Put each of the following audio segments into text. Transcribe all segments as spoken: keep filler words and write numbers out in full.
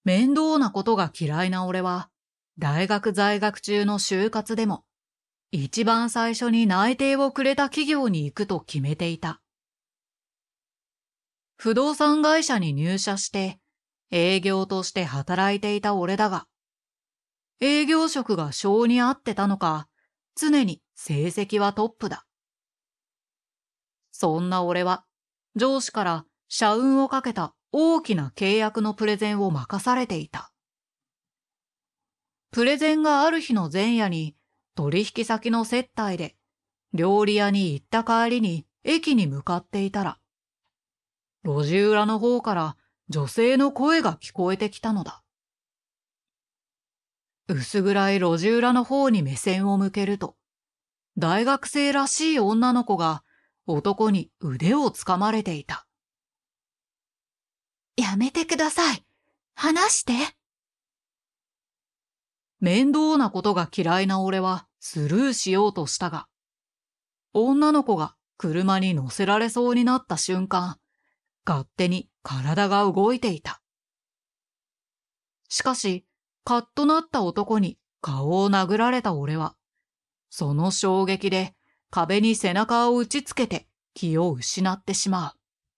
面倒なことが嫌いな俺は、大学在学中の就活でも、一番最初に内定をくれた企業に行くと決めていた。不動産会社に入社して営業として働いていた俺だが、営業職が性に合ってたのか、常に成績はトップだ。そんな俺は上司から社運をかけた大きな契約のプレゼンを任されていた。プレゼンがある日の前夜に取引先の接待で料理屋に行った帰りに駅に向かっていたら、路地裏の方から女性の声が聞こえてきたのだ。薄暗い路地裏の方に目線を向けると、大学生らしい女の子が男に腕をつかまれていた。 やめてください。話して。 面倒なことが嫌いな俺はスルーしようとしたが、女の子が車に乗せられそうになった瞬間、勝手に体が動いていた。しかし、カッとなった男に顔を殴られた俺は、その衝撃で壁に背中を打ちつけて気を失ってしまう。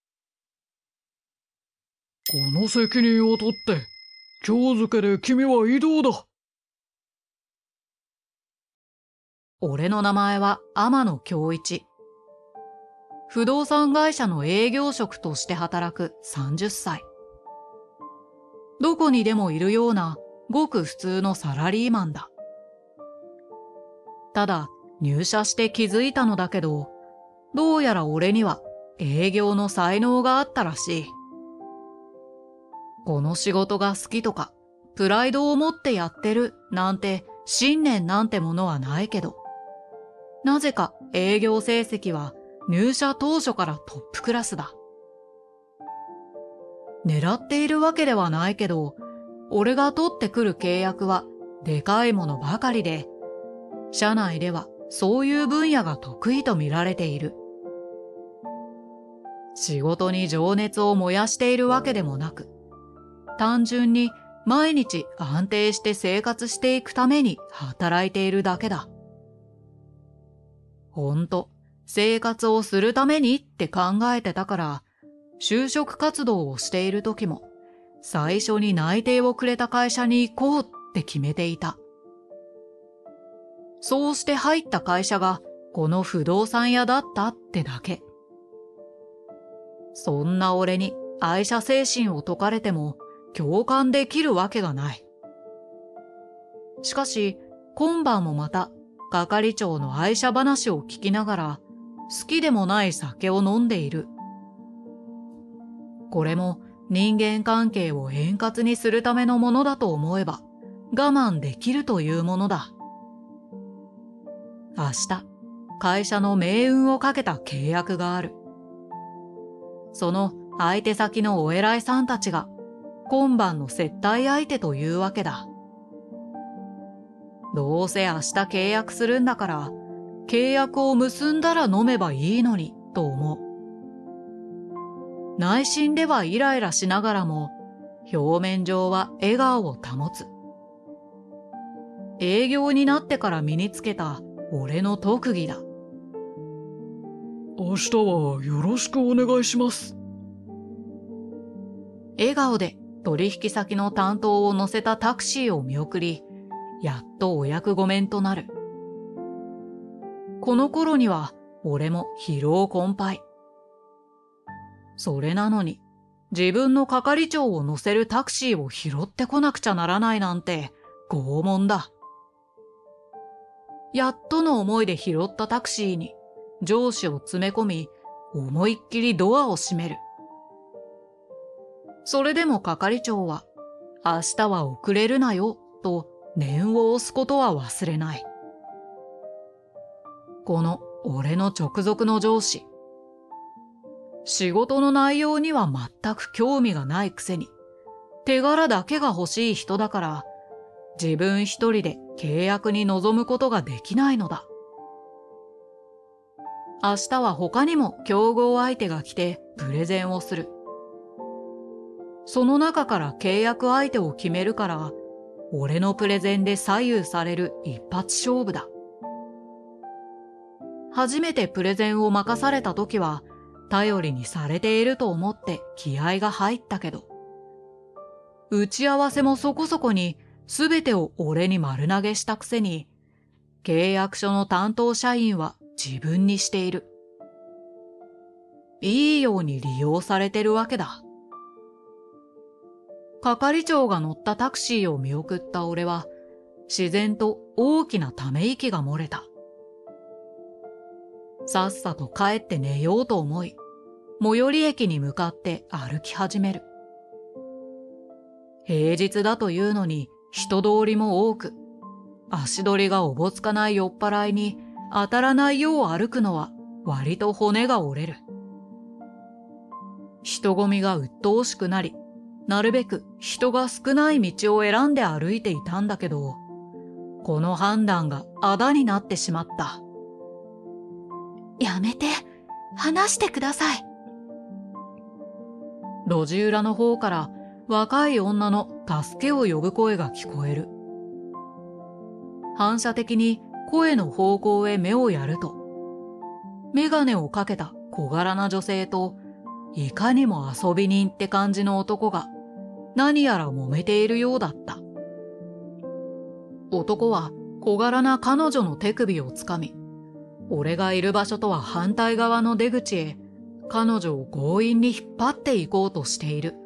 この責任を取って、今日付で君は異動だ。 俺の名前は天野恭一。不動産会社の営業職として働くさんじゅっさい。どこにでもいるようなごく普通のサラリーマンだ。ただ入社して気づいたのだけど、どうやら俺には営業の才能があったらしい。この仕事が好きとか、プライドを持ってやってるなんて信念なんてものはないけど、なぜか営業成績は入社当初からトップクラスだ。狙っているわけではないけど、俺が取ってくる契約はでかいものばかりで、社内ではそういう分野が得意と見られている。仕事に情熱を燃やしているわけでもなく、単純に毎日安定して生活していくために働いているだけだ。ほんと、生活をするためにって考えてたから、就職活動をしている時も、最初に内定をくれた会社に行こうって決めていた。そうして入った会社が、この不動産屋だったってだけ。そんな俺に愛社精神を説かれても、共感できるわけがない。しかし、今晩もまた、係長の愛車話を聞きながら、好きでもない酒を飲んでいる。これも人間関係を円滑にするためのものだと思えば、我慢できるというものだ。明日、会社の命運をかけた契約がある。その相手先のお偉いさんたちが、今晩の接待相手というわけだ。どうせ明日契約するんだから、契約を結んだら飲めばいいのに、と思う。内心ではイライラしながらも、表面上は笑顔を保つ。営業になってから身につけた俺の特技だ。 明日はよろしくお願いします。 笑顔で取引先の担当を乗せたタクシーを見送り、やっとお役御免となる。この頃には俺も疲労困憊。それなのに自分の係長を乗せるタクシーを拾ってこなくちゃならないなんて拷問だ。やっとの思いで拾ったタクシーに上司を詰め込み、思いっきりドアを閉める。それでも係長は、明日は遅れるなよと念を押すことは忘れない。この俺の直属の上司。仕事の内容には全く興味がないくせに、手柄だけが欲しい人だから、自分一人で契約に臨むことができないのだ。明日は他にも競合相手が来てプレゼンをする。 その中から契約相手を決めるから、俺のプレゼンで左右される一発勝負だ。初めてプレゼンを任された時は、頼りにされていると思って気合が入ったけど、打ち合わせもそこそこに全てを俺に丸投げしたくせに、契約書の担当社員は自分にしている。いいように利用されてるわけだ。係長が乗ったタクシーを見送った俺は、自然と大きなため息が漏れた。さっさと帰って寝ようと思い、最寄り駅に向かって歩き始める。平日だというのに人通りも多く、足取りがおぼつかない酔っ払いに当たらないよう歩くのは割と骨が折れる。人混みが鬱陶しくなり、なるべく人が少ない道を選んで歩いていたんだけど、この判断があだになってしまった。 やめて、話してください。 路地裏の方から若い女の助けを呼ぶ声が聞こえる。反射的に声の方向へ目をやると、メガネをかけた小柄な女性と、いかにも遊び人って感じの男が何やら揉めているようだった。男は小柄な彼女の手首をつかみ、俺がいる場所とは反対側の出口へ彼女を強引に引っ張っていこうとしている。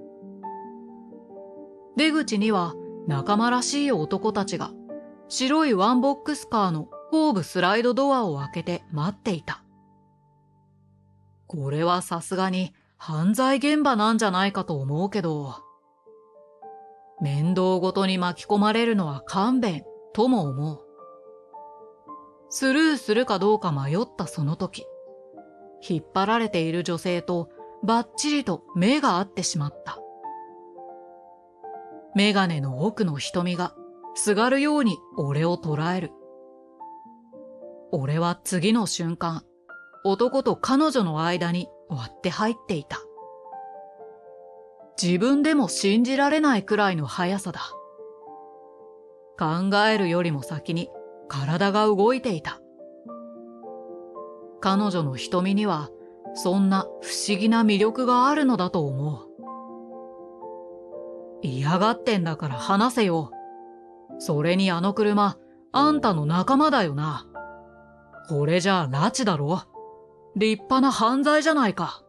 出口には仲間らしい男たちが白いワンボックスカーの後部スライドドアを開けて待っていた。これはさすがに犯罪現場なんじゃないかと思うけど、面倒ごとに巻き込まれるのは勘弁とも思う。スルーするかどうか迷ったその時、引っ張られている女性とバッチリと目が合ってしまった。メガネの奥の瞳がすがるように俺を捉える。俺は次の瞬間、男と彼女の間に割って入っていた。自分でも信じられないくらいの速さだ。考えるよりも先に体が動いていた。彼女の瞳にはそんな不思議な魅力があるのだと思う。嫌がってんだから話せよ。それにあの車、あんたの仲間だよな。これじゃあ拉致だろ。立派な犯罪じゃないか。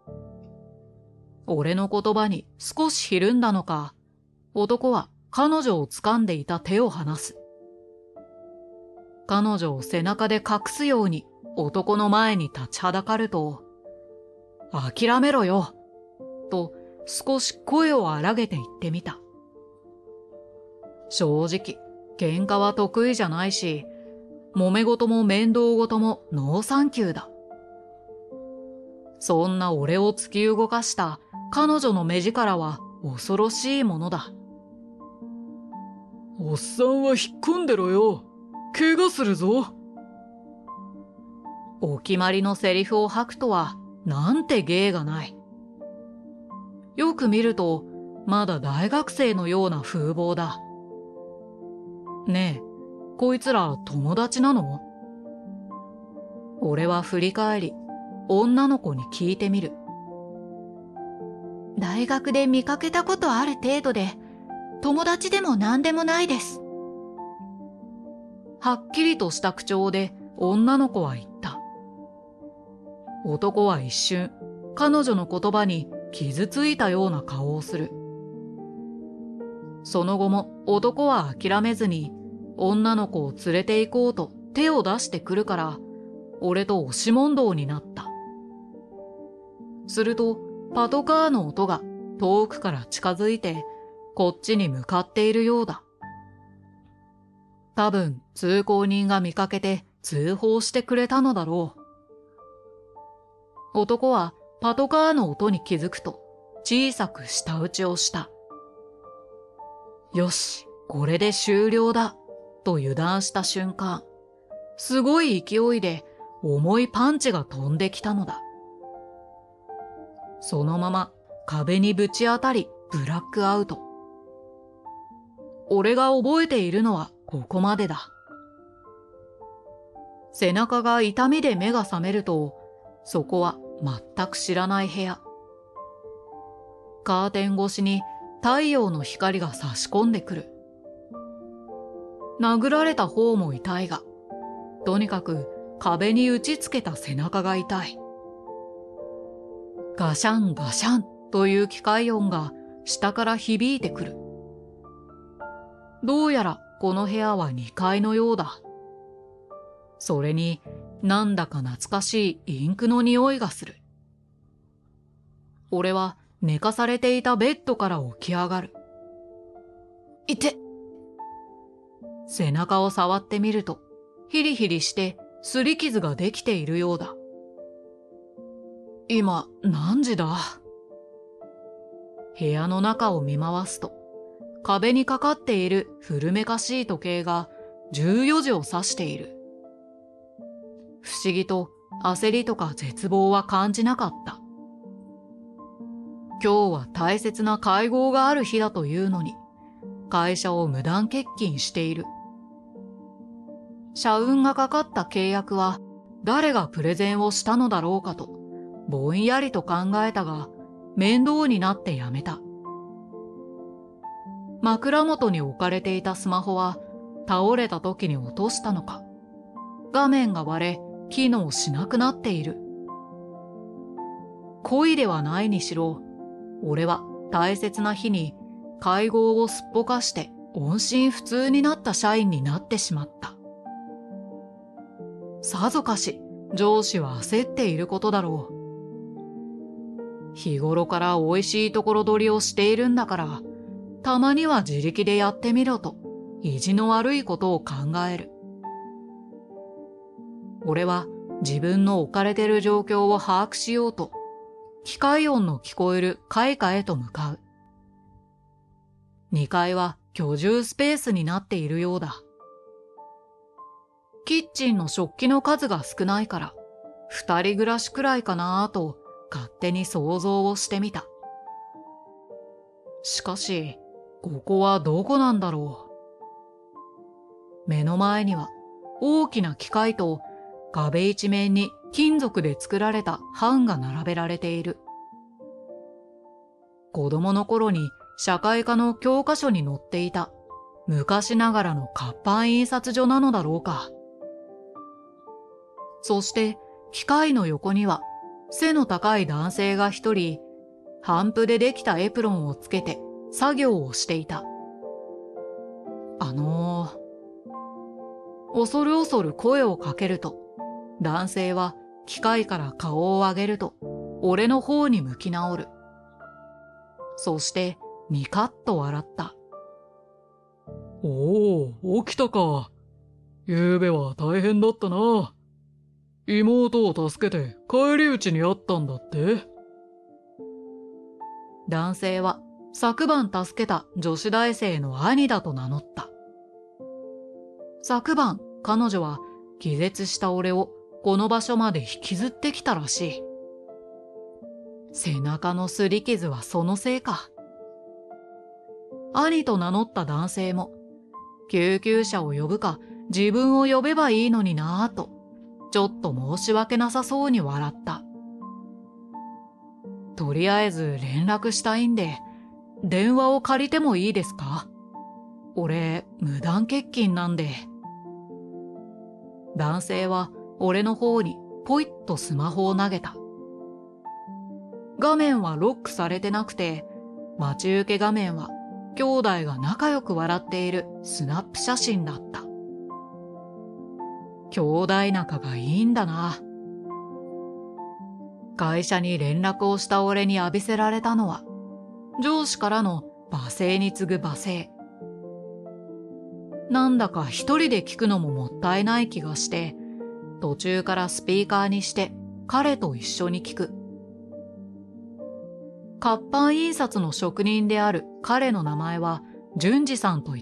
俺の言葉に少しひるんだのか、男は彼女を掴んでいた手を離す。彼女を背中で隠すように男の前に立ちはだかると、諦めろよ、と少し声を荒げて言ってみた。正直、喧嘩は得意じゃないし、揉め事も面倒事もノーサンキューだ。そんな俺を突き動かした彼女の目力は恐ろしいものだ。 おっさんは引っ込んでろよ。怪我するぞ。 お決まりのセリフを吐くとはなんて芸がない。よく見るとまだ大学生のような風貌だ。ねえ、こいつら友達なの？俺は振り返り、女の子に聞いてみる。 大学で見かけたことある程度で、友達でも何でもないです。 はっきりとした口調で女の子は言った。男は一瞬、彼女の言葉に傷ついたような顔をする。その後も男は諦めずに、女の子を連れて行こうと手を出してくるから、俺と押し問答になった。すると、パトカーの音が遠くから近づいて、こっちに向かっているようだ。多分、通行人が見かけて通報してくれたのだろう。男はパトカーの音に気づくと、小さく舌打ちをした。よし、これで終了だ、と油断した瞬間、すごい勢いで重いパンチが飛んできたのだ。そのまま壁にぶち当たりブラックアウト。俺が覚えているのはここまでだ。背中が痛みで目が覚めると、そこは全く知らない部屋。カーテン越しに太陽の光が差し込んでくる。殴られた方も痛いが、とにかく壁に打ちつけた背中が痛い。ガシャンガシャンという機械音が下から響いてくる。どうやらこの部屋はにかいのようだ。それになんだか懐かしいインクの匂いがする。俺は寝かされていたベッドから起き上がる。 いて。 背中を触ってみると、ヒリヒリして擦り傷ができているようだ。今何時だ？部屋の中を見回すと、壁にかかっている古めかしい時計がじゅうよじを指している。不思議と焦りとか絶望は感じなかった。今日は大切な会合がある日だというのに、会社を無断欠勤している。社運がかかった契約は誰がプレゼンをしたのだろうかと、ぼんやりと考えたが、面倒になってやめた。枕元に置かれていたスマホは倒れた時に落としたのか、画面が割れ機能しなくなっている。恋ではないにしろ、俺は大切な日に会合をすっぽかして音信不通になった社員になってしまった。さぞかし上司は焦っていることだろう。日頃から美味しいところ取りをしているんだから、たまには自力でやってみろと意地の悪いことを考える。俺は自分の置かれている状況を把握しようと、機械音の聞こえる階下へと向かう。にかいは居住スペースになっているようだ。キッチンの食器の数が少ないから、二人暮らしくらいかなぁと勝手に想像をしてみた。しかし、ここはどこなんだろう。目の前には大きな機械と壁一面に金属で作られた版が並べられている。子供の頃に社会科の教科書に載っていた昔ながらの活版印刷所なのだろうか。そして機械の横には背の高い男性が一人、帆布でできたエプロンをつけて作業をしていた。あのー、恐る恐る声をかけると、男性は機械から顔を上げると、俺の方に向き直る。そして、ニカッと笑った。 おお、起きたか。ゆうべは大変だったな。妹を助けて帰り討ちにあったんだって。 男性は昨晩助けた女子大生の兄だと名乗った。昨晩彼女は気絶した俺をこの場所まで引きずってきたらしい。背中の擦り傷はそのせいか。兄と名乗った男性も救急車を呼ぶか自分を呼べばいいのになぁとちょっと申し訳なさそうに笑った。とりあえず連絡したいんで電話を借りてもいいですか？俺無断欠勤なんで。男性は俺の方にポイッとスマホを投げた。画面はロックされてなくて、待ち受け画面は兄弟が仲良く笑っているスナップ写真だった。兄弟仲がいいんだな。会社に連絡をした俺に浴びせられたのは、上司からの罵声に次ぐ罵声。なんだか一人で聞くのももったいない気がして、途中からスピーカーにして彼と一緒に聞く。活版印刷の職人である彼の名前は淳二さんと言った。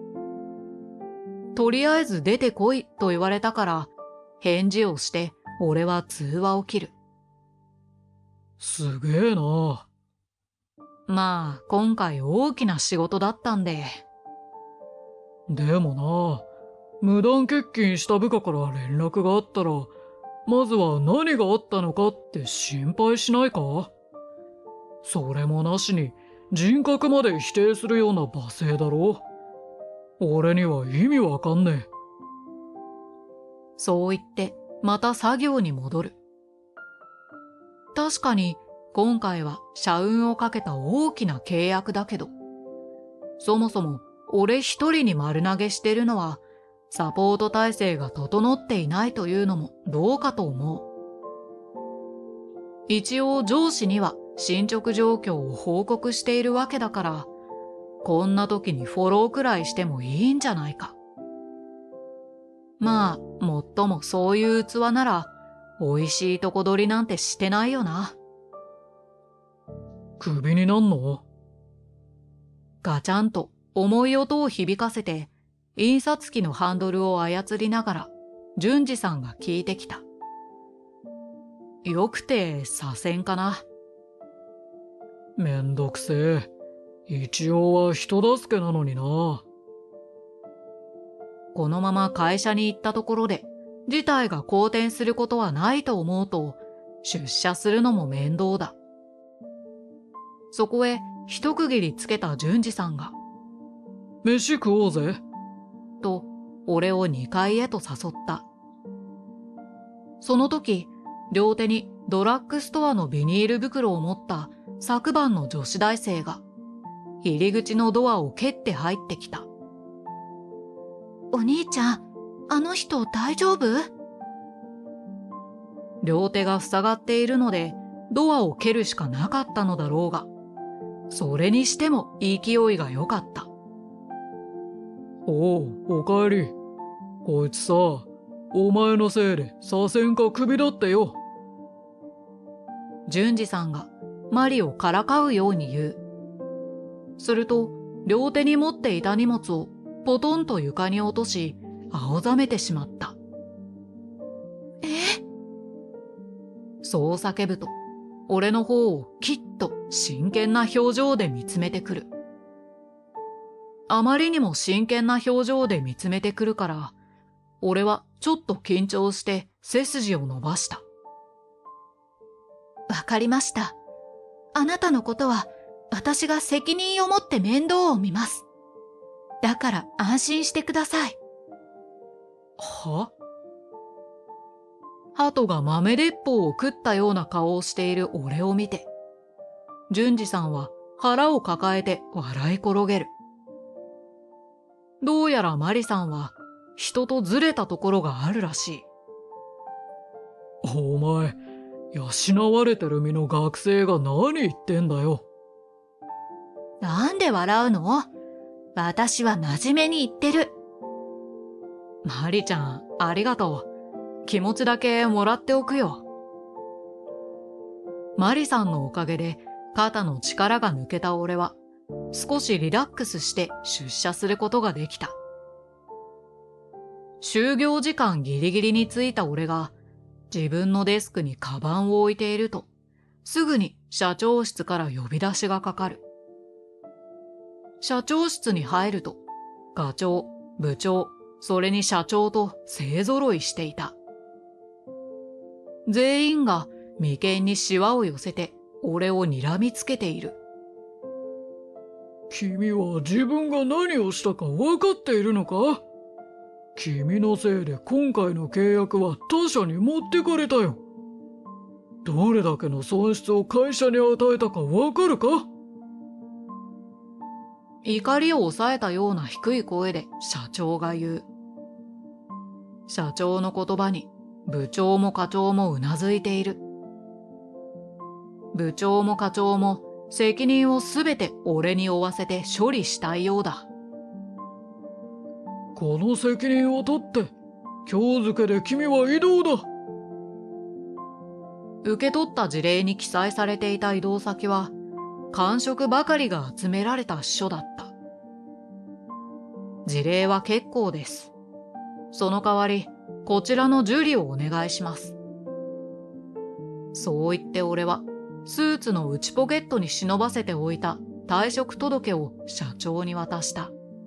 とりあえず出てこいと言われたから返事をして俺は通話を切る。 すげえな。 まあ、今回大きな仕事だったんで。 でもな、無断欠勤した部下から連絡があったら、まずは何があったのかって心配しないか？それもなしに人格まで否定するような罵声だろ？俺には意味わかんねえ。 そう言って、また作業に戻る。確かに、今回は社運をかけた大きな契約だけど、そもそも俺一人に丸投げしてるのは、サポート体制が整っていないというのもどうかと思う。一応上司には進捗状況を報告しているわけだから、こんな時にフォローくらいしてもいいんじゃないか。まあ、もっともそういう器なら、美味しいとこ取りなんてしてないよな。 クビになんの？ ガチャンと重い音を響かせて、印刷機のハンドルを操りながら、淳二さんが聞いてきた。よくて左遷かな。 めんどくせえ。一応は人助けなのにな。 このまま会社に行ったところで、事態が好転することはないと思うと、出社するのも面倒だ。そこへ一区切りつけた淳二さんが、 飯食おうぜ。 と、俺をにかいへと誘った。その時、両手にドラッグストアのビニール袋を持った昨晩の女子大生が、入り口のドアを蹴って入ってきた。 お兄ちゃん、あの人大丈夫？ 両手が塞がっているので、ドアを蹴るしかなかったのだろうが、それにしても勢いが良かった。 おう、おかえり。こいつさ、お前のせいで左遷かクビだってよ。 淳二さんがマリをからかうように言う。すると、両手に持っていた荷物をポトンと床に落とし、青ざめてしまった。 え？ そう叫ぶと、俺の方をきっと真剣な表情で見つめてくる。あまりにも真剣な表情で見つめてくるから、俺はちょっと緊張して背筋を伸ばした。 わかりました。あなたのことは私が責任を持って面倒を見ます。だから安心してください。 は？鳩が豆鉄砲を食ったような顔をしている俺を見て、淳二さんは腹を抱えて笑い転げる。どうやらマリさんは人とずれたところがあるらしい。 お前、養われてる身の学生が何言ってんだよ。 なんで笑うの？私は真面目に言ってる。 マリちゃん、ありがとう。気持ちだけもらっておくよ。マリさんのおかげで肩の力が抜けた俺は少しリラックスして出社することができた。就業時間ギリギリに着いた俺が自分のデスクにカバンを置いていると、すぐに社長室から呼び出しがかかる。社長室に入ると、課長、部長、それに社長と勢揃いしていた。全員が眉間にシワを寄せて俺を睨みつけている。 君は自分が何をしたか分かっているのか？君のせいで今回の契約は他社に持ってかれたよ。どれだけの損失を会社に与えたか分かるか？ 怒りを抑えたような低い声で社長が言う。社長の言葉に部長も課長もうなずいている。部長も課長も責任をすべて俺に負わせて処理したいようだ。 この責任を取って、今日付で君は異動だ。 受け取った辞令に記載されていた異動先は、官職ばかりが集められた支所だった。辞令は結構です。その代わり、こちらの受理をお願いします。そう言って俺は、 スーツの内ポケットに忍ばせておいた退職届を社長に渡した。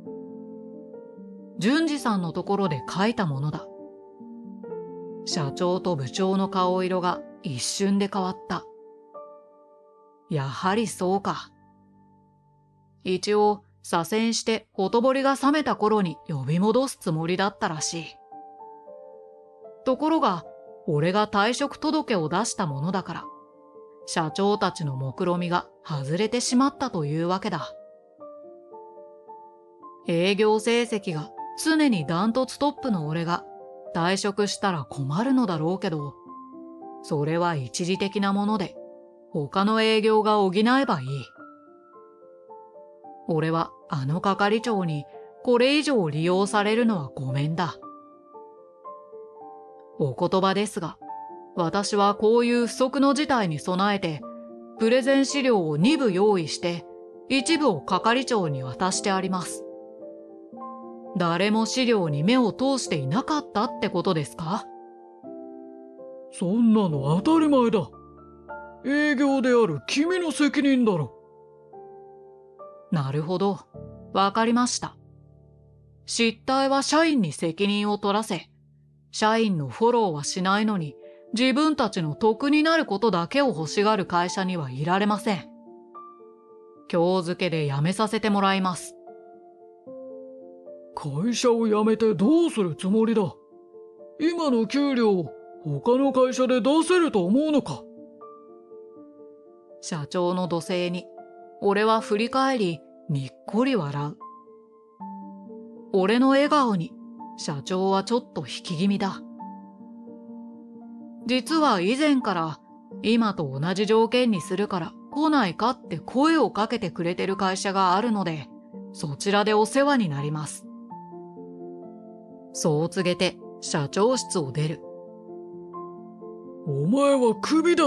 淳二さんのところで書いたものだ。社長と部長の顔色が一瞬で変わった。やはりそうか。一応左遷してほとぼりが冷めた頃に呼び戻すつもりだったらしい。ところが俺が退職届を出したものだから、社長たちの目論みが外れてしまったというわけだ。営業成績が常にダントツトップの俺が退職したら困るのだろうけど、それは一時的なもので、他の営業が補えばいい。俺はあの係長にこれ以上利用されるのはごめんだ。お言葉ですが、私はこういう不測の事態に備えて、プレゼン資料をに部用意して、一部を係長に渡してあります。誰も資料に目を通していなかったってことですか？ そんなの当たり前だ。営業である君の責任だろ。 なるほど。わかりました。失態は社員に責任を取らせ、社員のフォローはしないのに、自分たちの得になることだけを欲しがる会社にはいられません。今日付で辞めさせてもらいます。 会社を辞めてどうするつもりだ。今の給料を他の会社で出せると思うのか。 社長の怒声に、俺は振り返り、にっこり笑う。俺の笑顔に、社長はちょっと引き気味だ。実は以前から、今と同じ条件にするから来ないかって声をかけてくれてる会社があるので、そちらでお世話になります。そう告げて社長室を出る。 お前はクビだ。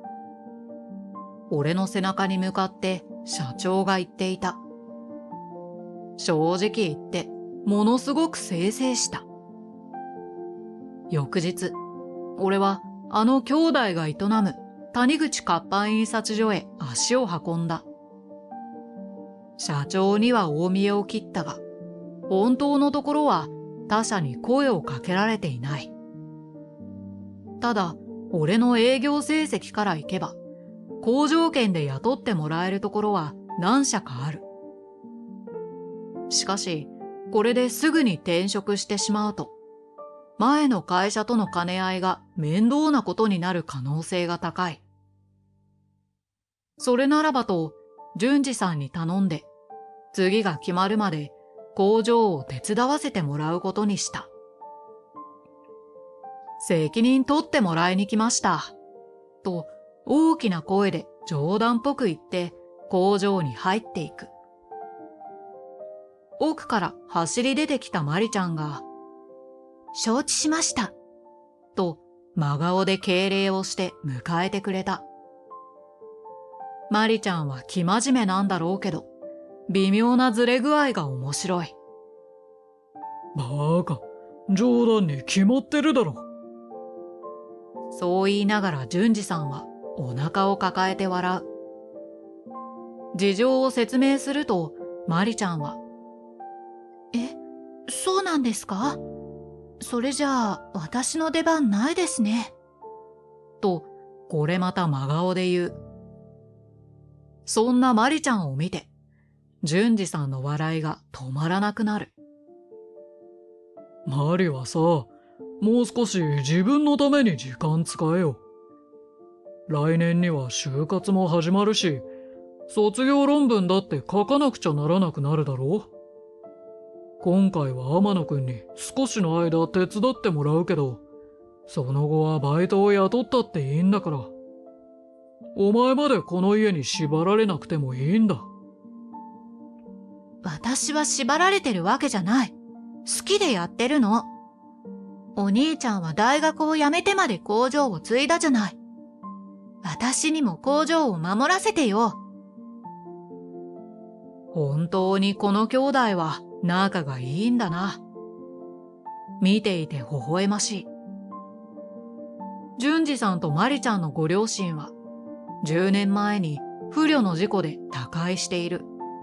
俺の背中に向かって社長が言っていた。正直言って、ものすごく清々した。翌日、俺はあの兄弟が営む谷口活版印刷所へ足を運んだ。社長には大見栄を切ったが、本当のところは他社に声をかけられていない。ただ、俺の営業成績からいけば、好条件で雇ってもらえるところは何社かある。しかし、これですぐに転職してしまうと、前の会社との兼ね合いが面倒なことになる可能性が高い。それならばと、淳二さんに頼んで、次が決まるまで工場を手伝わせてもらうことにした。責任取ってもらいに来ました。と、大きな声で冗談っぽく言って工場に入っていく。奥から走り出てきたマリちゃんが、 承知しました。 と真顔で敬礼をして迎えてくれた。マリちゃんは生真面目なんだろうけど、微妙なずれ具合が面白い。 バーカ、冗談に決まってるだろ。 そう言いながら淳二さんはお腹を抱えて笑う。事情を説明すると、マリちゃんは、 え、そうなんですか？それじゃあ私の出番ないですね。 と、これまた真顔で言う。そんなマリちゃんを見て、淳二さんの笑いが止まらなくなる。 マリはさ、もう少し自分のために時間使えよ。来年には就活も始まるし、卒業論文だって書かなくちゃならなくなるだろう。今回は天野くんに少しの間手伝ってもらうけど、その後はバイトを雇ったっていいんだから。お前までこの家に縛られなくてもいいんだ。 私は縛られてるわけじゃない。好きでやってるの。お兄ちゃんは大学を辞めてまで工場を継いだじゃない。私にも工場を守らせてよ。 本当にこの兄弟は仲がいいんだな。見ていて微笑ましい。淳二さんとマリちゃんのご両親は、 じゅうねんまえに不慮の事故で他界している。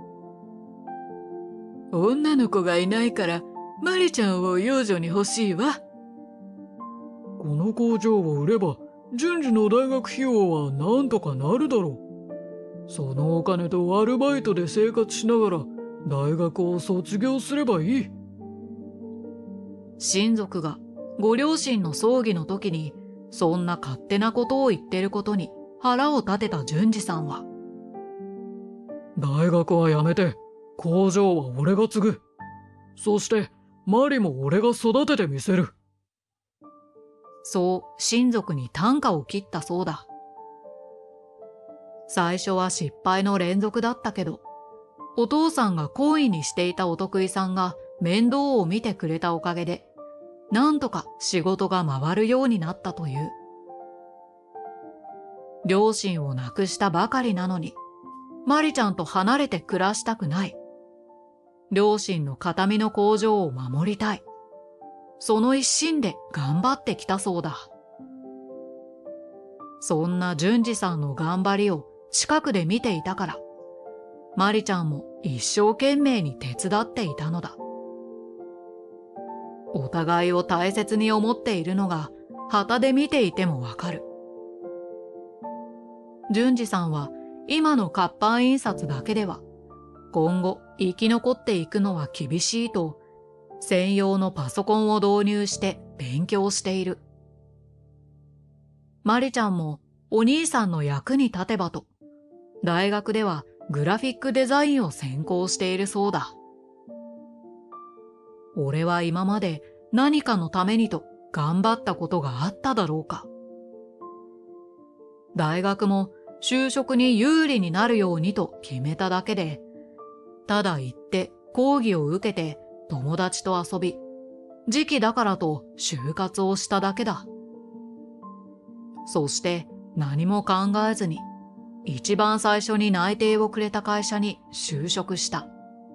女の子がいないからマリちゃんを養女に欲しいわ。この工場を売れば順次の大学費用はなんとかなるだろう。そのお金とアルバイトで生活しながら大学を卒業すればいい。 親族がご両親の葬儀の時にそんな勝手なことを言ってることに腹を立てた順次さんは、 大学はやめて工場は俺が継ぐ。そしてマリも俺が育ててみせる。 そう親族に啖呵を切ったそうだ。最初は失敗の連続だったけど、お父さんが懇意にしていたお得意さんが面倒を見てくれたおかげで、なんとか仕事が回るようになったという。両親を亡くしたばかりなのに、マリちゃんと離れて暮らしたくない。両親の形見の工場を守りたい。その一心で頑張ってきたそうだ。そんな順次さんの頑張りを近くで見ていたから、マリちゃんも一生懸命に手伝っていたのだ。お互いを大切に思っているのが旗で見ていてもわかる。順次さんは今の活版印刷だけでは今後生き残っていくのは厳しいと、専用のパソコンを導入して勉強している。マリちゃんもお兄さんの役に立てばと、大学ではグラフィックデザインを専攻しているそうだ。俺は今まで何かのためにと頑張ったことがあっただろうか。大学も就職に有利になるようにと決めただけで、ただ行って講義を受けて友達と遊び、時期だからと就活をしただけだ。そして何も考えずに、一番最初に内定をくれた会社に就職した。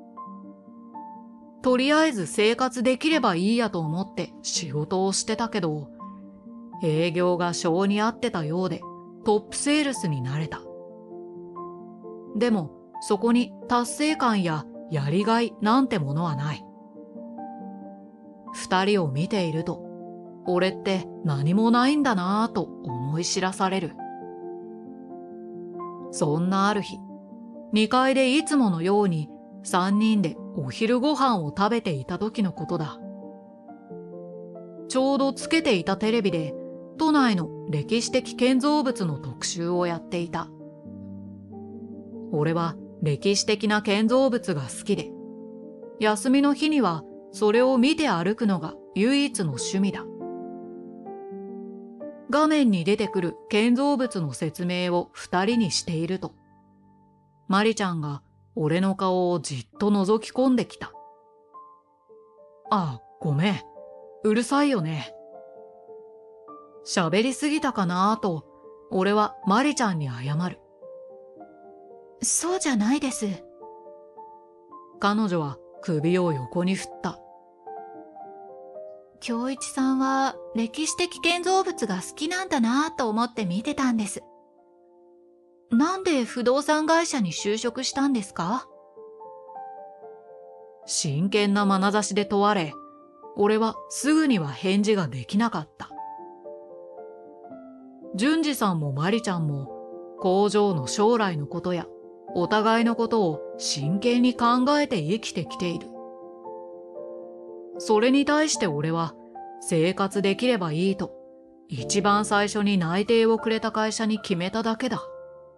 とりあえず生活できればいいやと思って仕事をしてたけど、営業が性に合ってたようでトップセールスになれた。でもそこに達成感ややりがいなんてものはない。二人を見ていると、俺って何もないんだなぁと思い知らされる。そんなある日、二階でいつものように三人でお昼ご飯を食べていた時のことだ。ちょうどつけていたテレビで都内の歴史的建造物の特集をやっていた。俺は歴史的な建造物が好きで、休みの日にはそれを見て歩くのが唯一の趣味だ。画面に出てくる建造物の説明を二人にしていると、マリちゃんが俺の顔をじっと覗き込んできた。あ、ごめん。うるさいよね。喋りすぎたかなぁと、俺はマリちゃんに謝る。 そうじゃないです。 彼女は首を横に振った。 京一さんは歴史的建造物が好きなんだなぁと思って見てたんです。なんで不動産会社に就職したんですか？ 真剣な眼差しで問われ、俺はすぐには返事ができなかった。順次さんもマリちゃんも工場の将来のことやお互いのことを真剣に考えて生きてきている。それに対して俺は生活できればいいと一番最初に内定をくれた会社に決めただけだ。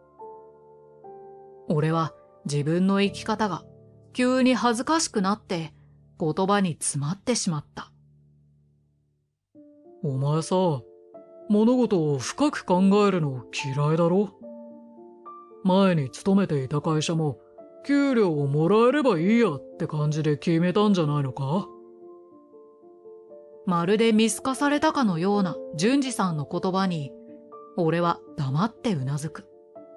俺は自分の生き方が急に恥ずかしくなって言葉に詰まってしまった。 お前さ、物事を深く考えるの嫌いだろ？前に勤めていた会社も給料をもらえればいいやって感じで決めたんじゃないのか？ まるで見透かされたかのような順次さんの言葉に俺は黙ってうなずく。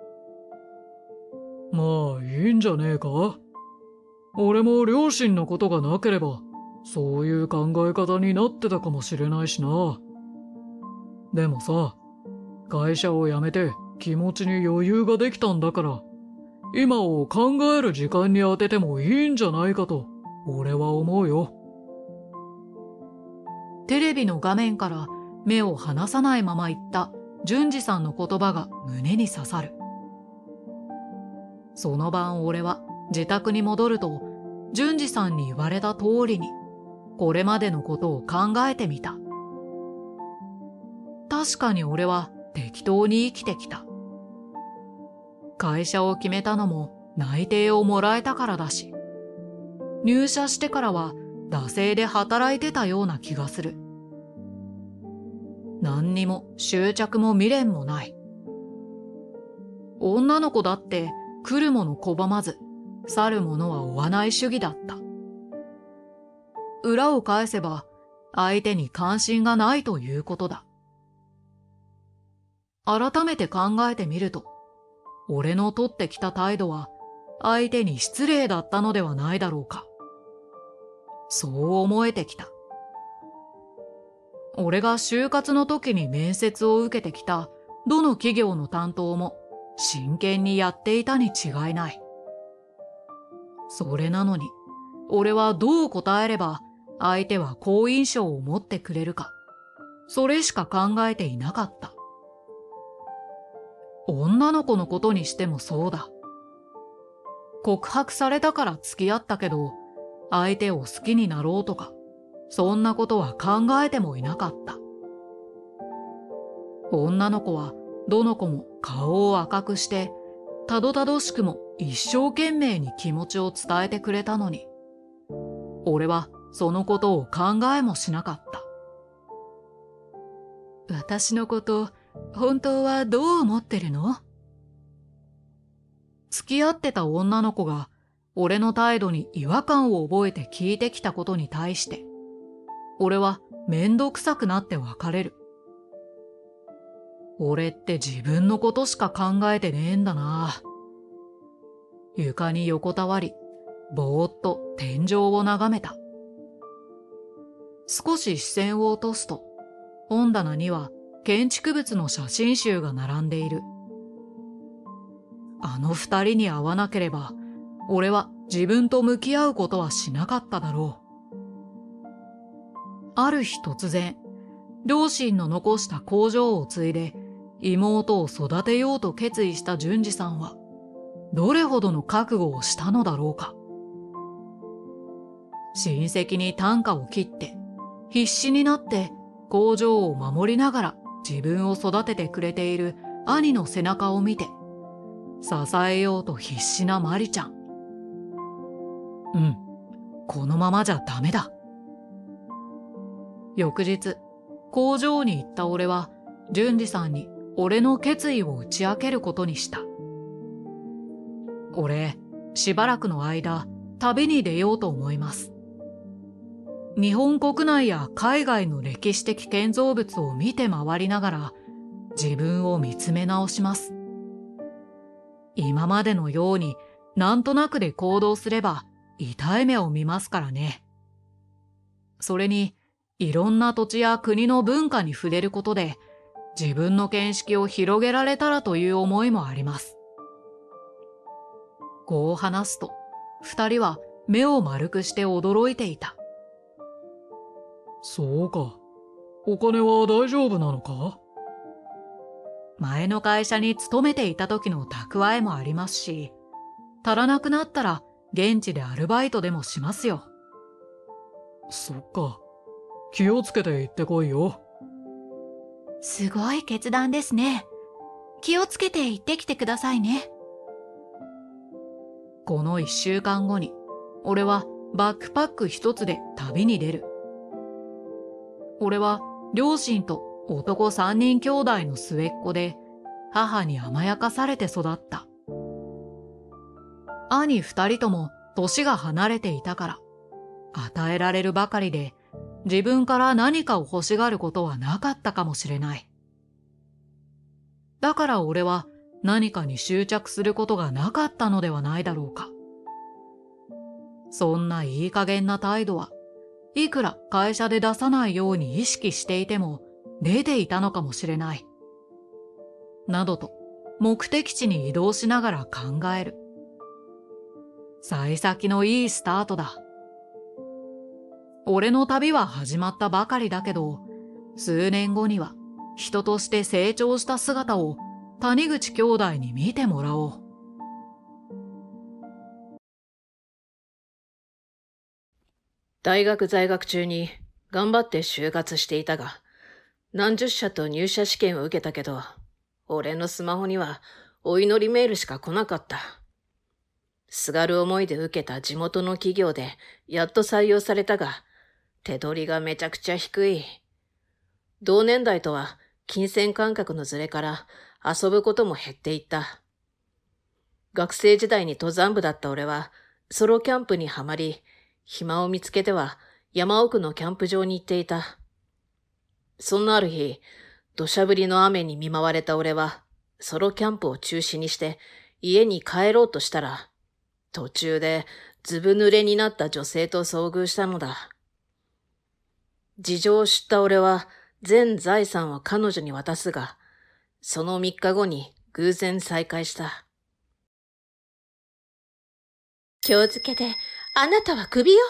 まあいいんじゃねえか。俺も両親のことがなければそういう考え方になってたかもしれないしな。でもさ、会社を辞めて気持ちに余裕ができたんだから、今を考える時間に当ててもいいんじゃないかと、俺は思うよ。 テレビの画面から目を離さないまま言った淳二さんの言葉が胸に刺さる。その晩俺は自宅に戻ると、淳二さんに言われた通りに、これまでのことを考えてみた。確かに俺は適当に生きてきた。会社を決めたのも内定をもらえたからだし、入社してからは惰性で働いてたような気がする。何にも執着も未練もない。女の子だって来るもの拒まず、去るものは追わない主義だった。裏を返せば相手に関心がないということだ。改めて考えてみると、俺の取ってきた態度は相手に失礼だったのではないだろうか。そう思えてきた。俺が就活の時に面接を受けてきたどの企業の担当も真剣にやっていたに違いない。それなのに、俺はどう答えれば相手は好印象を持ってくれるか、それしか考えていなかった。女の子のことにしてもそうだ。告白されたから付き合ったけど、相手を好きになろうとか、そんなことは考えてもいなかった。女の子はどの子も顔を赤くして、たどたどしくも一生懸命に気持ちを伝えてくれたのに、俺はそのことを考えもしなかった。私のこと、本当はどう思ってるの？付き合ってた女の子が俺の態度に違和感を覚えて聞いてきたことに対して、俺はめんどくさくなって別れる。俺って自分のことしか考えてねえんだな。床に横たわり、ぼーっと天井を眺めた。少し視線を落とすと、本棚には建築物の写真集が並んでいる。あの二人に会わなければ、俺は自分と向き合うことはしなかっただろう。ある日突然、両親の残した工場を継いで妹を育てようと決意した淳二さんは、どれほどの覚悟をしたのだろうか。親戚に啖呵を切って、必死になって工場を守りながら自分を育ててくれている兄の背中を見て、支えようと必死なマリちゃん。うん、このままじゃダメだ。翌日、工場に行った俺は、淳二さんに俺の決意を打ち明けることにした。俺、しばらくの間、旅に出ようと思います。日本国内や海外の歴史的建造物を見て回りながら、自分を見つめ直します。今までのようになんとなくで行動すれば痛い目を見ますからね。それにいろんな土地や国の文化に触れることで自分の見識を広げられたらという思いもあります。こう話すと二人は目を丸くして驚いていた。 そうか。お金は大丈夫なのか？ 前の会社に勤めていた時の蓄えもありますし、足らなくなったら現地でアルバイトでもしますよ。 そっか。気をつけて行ってこいよ。 すごい決断ですね。気をつけて行ってきてくださいね。 この一週間後に、俺はバックパック一つで旅に出る。俺は両親と男三人兄弟の末っ子で、母に甘やかされて育った。兄二人とも年が離れていたから、与えられるばかりで自分から何かを欲しがることはなかったかもしれない。だから俺は何かに執着することがなかったのではないだろうか。そんないい加減な態度は、いくら会社で出さないように意識していても出ていたのかもしれない。などと目的地に移動しながら考える。幸先のいいスタートだ。俺の旅は始まったばかりだけど、数年後には人として成長した姿を谷口兄弟に見てもらおう。 大学在学中に頑張って就活していたが、何十社と入社試験を受けたけど、俺のスマホにはお祈りメールしか来なかった。すがる思いで受けた地元の企業でやっと採用されたが、手取りがめちゃくちゃ低い。同年代とは金銭感覚のズレから遊ぶことも減っていった。学生時代に登山部だった俺はソロキャンプにはまり、暇を見つけては山奥のキャンプ場に行っていた。そんなある日、土砂降りの雨に見舞われた俺は、ソロキャンプを中止にして家に帰ろうとしたら、途中でずぶ濡れになった女性と遭遇したのだ。事情を知った俺は全財産を彼女に渡すが、その三日後に偶然再会した。 今日付であなたはクビよ。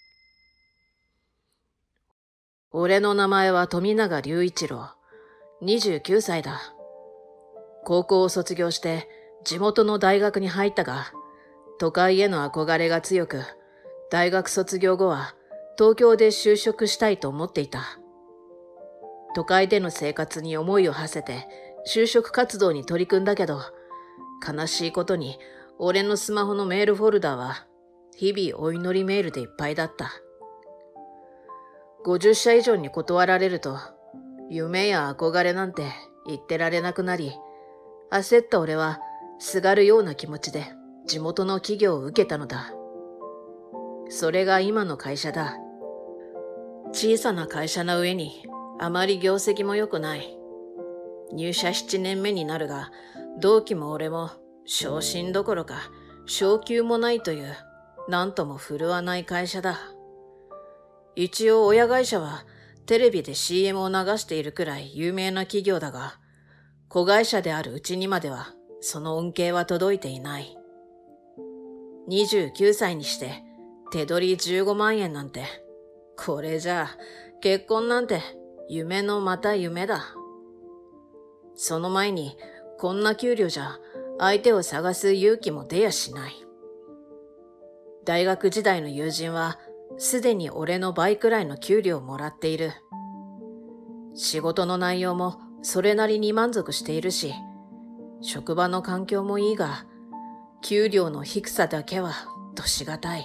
俺の名前は富永隆一郎。にじゅうきゅうさいだ。高校を卒業して地元の大学に入ったが、都会への憧れが強く、大学卒業後は東京で就職したいと思っていた。都会での生活に思いを馳せて就職活動に取り組んだけど、悲しいことに俺のスマホのメールフォルダは日々お祈りメールでいっぱいだった。ごじゅっしゃ以上に断られると、夢や憧れなんて言ってられなくなり、焦った俺はすがるような気持ちで地元の企業を受けたのだ。それが今の会社だ。小さな会社の上にあまり業績も良くない。入社ななねんめになるが、同期も俺も昇進どころか昇給もないという、なんとも振るわない会社だ。一応親会社はテレビで シーエム を流しているくらい有名な企業だが、子会社であるうちにまではその恩恵は届いていない。にじゅうきゅうさいにして手取りじゅうごまんえんなんて、これじゃあ結婚なんて夢のまた夢だ。その前にこんな給料じゃ相手を探す勇気も出やしない。大学時代の友人はすでに俺の倍くらいの給料をもらっている。仕事の内容もそれなりに満足しているし、職場の環境もいいが、給料の低さだけはどしがたい。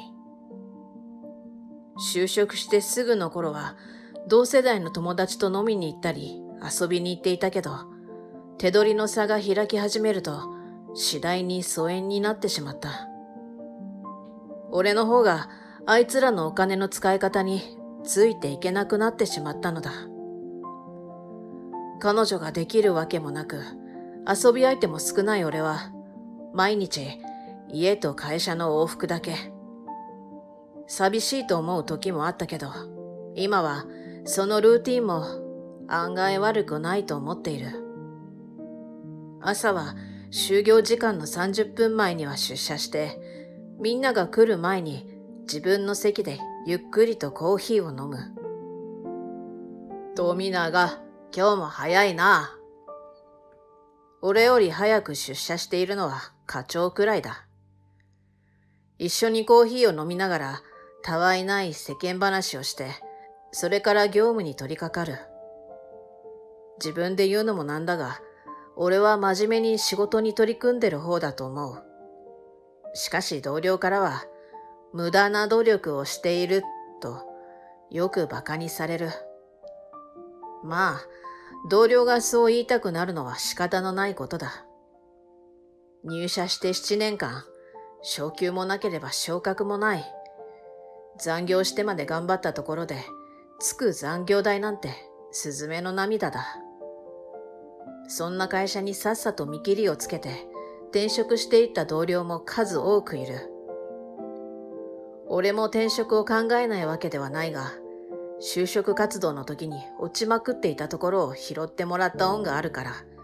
就職してすぐの頃は同世代の友達と飲みに行ったり遊びに行っていたけど、手取りの差が開き始めると次第に疎遠になってしまった。俺の方があいつらのお金の使い方についていけなくなってしまったのだ。彼女ができるわけもなく、遊び相手も少ない俺は、毎日家と会社の往復だけ。寂しいと思う時もあったけど、今はそのルーティンも案外悪くないと思っている。朝は就業時間のさんじゅっぷんまえには出社して、みんなが来る前に自分の席でゆっくりとコーヒーを飲む。富永、今日も早いな。俺より早く出社しているのは課長くらいだ。一緒にコーヒーを飲みながら、たわいない世間話をして、それから業務に取り掛かる。自分で言うのもなんだが、俺は真面目に仕事に取り組んでる方だと思う。しかし同僚からは、無駄な努力をしているとよく馬鹿にされる。まあ、同僚がそう言いたくなるのは仕方のないことだ。入社してななねんかん、昇給もなければ昇格もない。残業してまで頑張ったところで、つく残業代なんてスズメの涙だ。そんな会社にさっさと見切りをつけて転職していった同僚も数多くいる。俺も転職を考えないわけではないが、就職活動の時に落ちまくっていたところを拾ってもらった恩があるから、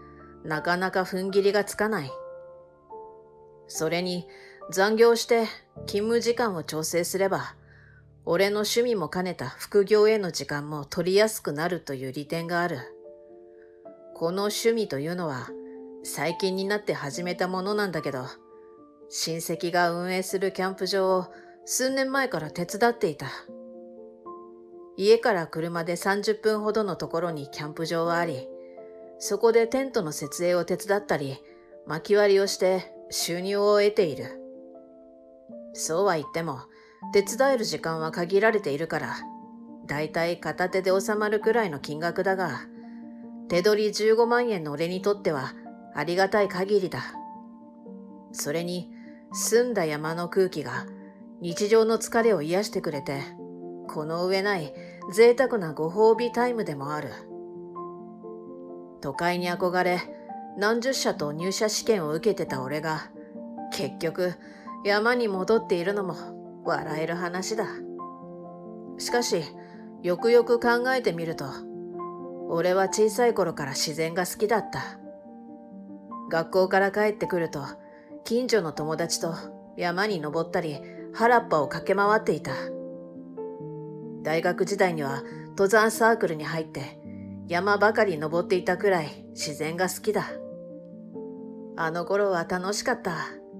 なかなか踏ん切りがつかない。それに残業して勤務時間を調整すれば、俺の趣味も兼ねた副業への時間も取りやすくなるという利点がある。この趣味というのは最近になって始めたものなんだけど、親戚が運営するキャンプ場を数年前から手伝っていた。家から車でさんじゅっぷんほどのところにキャンプ場はあり、そこでテントの設営を手伝ったり、薪割りをして収入を得ている。そうは言っても、手伝える時間は限られているから、だいたい片手で収まるくらいの金額だが、手取りじゅうごまんえんの俺にとってはありがたい限りだ。それに、澄んだ山の空気が日常の疲れを癒してくれて、この上ない贅沢なご褒美タイムでもある。都会に憧れ、何十社と入社試験を受けてた俺が、結局山に戻っているのも笑える話だ。しかし、よくよく考えてみると、俺は小さい頃から自然が好きだった。学校から帰ってくると、近所の友達と山に登ったり、原っぱを駆け回っていた。大学時代には登山サークルに入って、山ばかり登っていたくらい自然が好きだ。あの頃は楽しかった。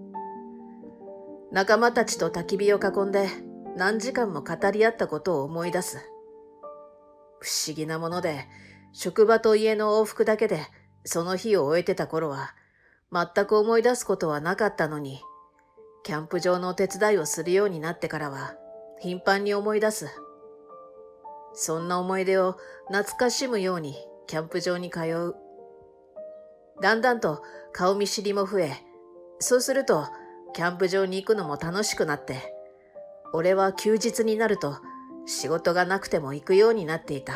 仲間たちと焚き火を囲んで何時間も語り合ったことを思い出す。不思議なもので、職場と家の往復だけでその日を終えてた頃は、全く思い出すことはなかったのに、キャンプ場の手伝いをするようになってからは、頻繁に思い出す。そんな思い出を懐かしむようにキャンプ場に通う。だんだんと顔見知りも増え、そうするとキャンプ場に行くのも楽しくなって、俺は休日になると仕事がなくても行くようになっていた。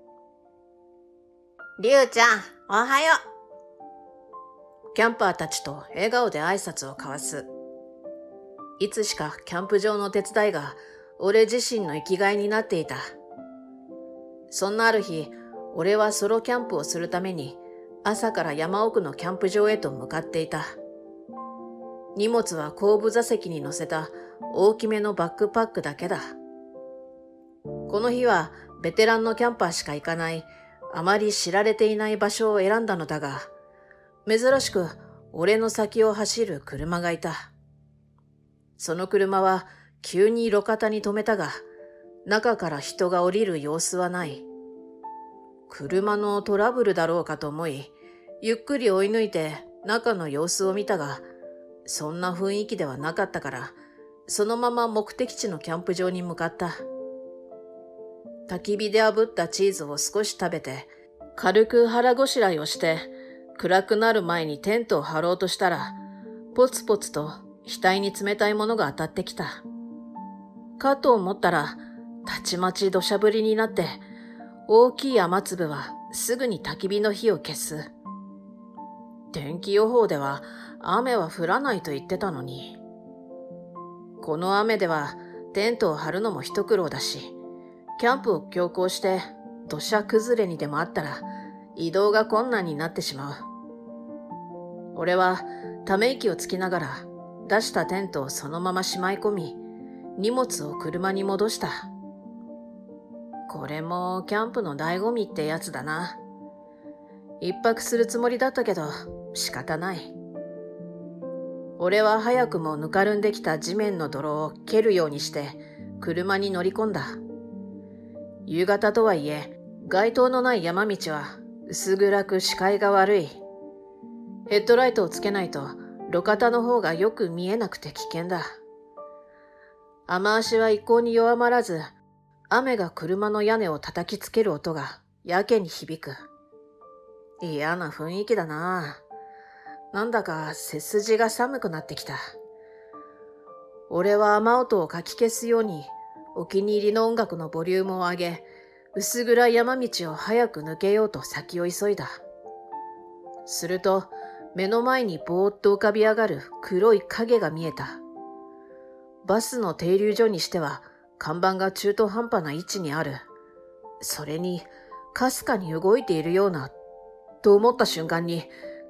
りゅうちゃん、おはよう。キャンパーたちと笑顔で挨拶を交わす。いつしかキャンプ場の手伝いが俺自身の生きがいになっていた。そんなある日、俺はソロキャンプをするために朝から山奥のキャンプ場へと向かっていた。荷物は後部座席に乗せた大きめのバックパックだけだ。この日はベテランのキャンパーしか行かないあまり知られていない場所を選んだのだが、珍しく俺の先を走る車がいた。その車は急に路肩に止めたが、中から人が降りる様子はない。車のトラブルだろうかと思い、ゆっくり追い抜いて中の様子を見たが、そんな雰囲気ではなかったから、そのまま目的地のキャンプ場に向かった。焚き火で炙ったチーズを少し食べて、軽く腹ごしらえをして、暗くなる前にテントを張ろうとしたら、ポツポツと額に冷たいものが当たってきた。かと思ったら、たちまち土砂降りになって、大きい雨粒はすぐに焚き火の火を消す。天気予報では雨は降らないと言ってたのに。この雨ではテントを張るのも一苦労だし、キャンプを強行して土砂崩れにでもあったら移動が困難になってしまう。俺はため息をつきながら出したテントをそのまましまい込み、荷物を車に戻した。これもキャンプの醍醐味ってやつだな。一泊するつもりだったけど仕方ない。俺は早くもぬかるんできた地面の泥を蹴るようにして車に乗り込んだ。夕方とはいえ街灯のない山道は薄暗く視界が悪い。ヘッドライトをつけないと路肩の方がよく見えなくて危険だ。雨足は一向に弱まらず、雨が車の屋根を叩きつける音がやけに響く。嫌な雰囲気だな。なんだか背筋が寒くなってきた。俺は雨音をかき消すようにお気に入りの音楽のボリュームを上げ、薄暗い山道を早く抜けようと先を急いだ。すると目の前にぼーっと浮かび上がる黒い影が見えた。バスの停留所にしては看板が中途半端な位置にある。それに、かすかに動いているような、と思った瞬間に、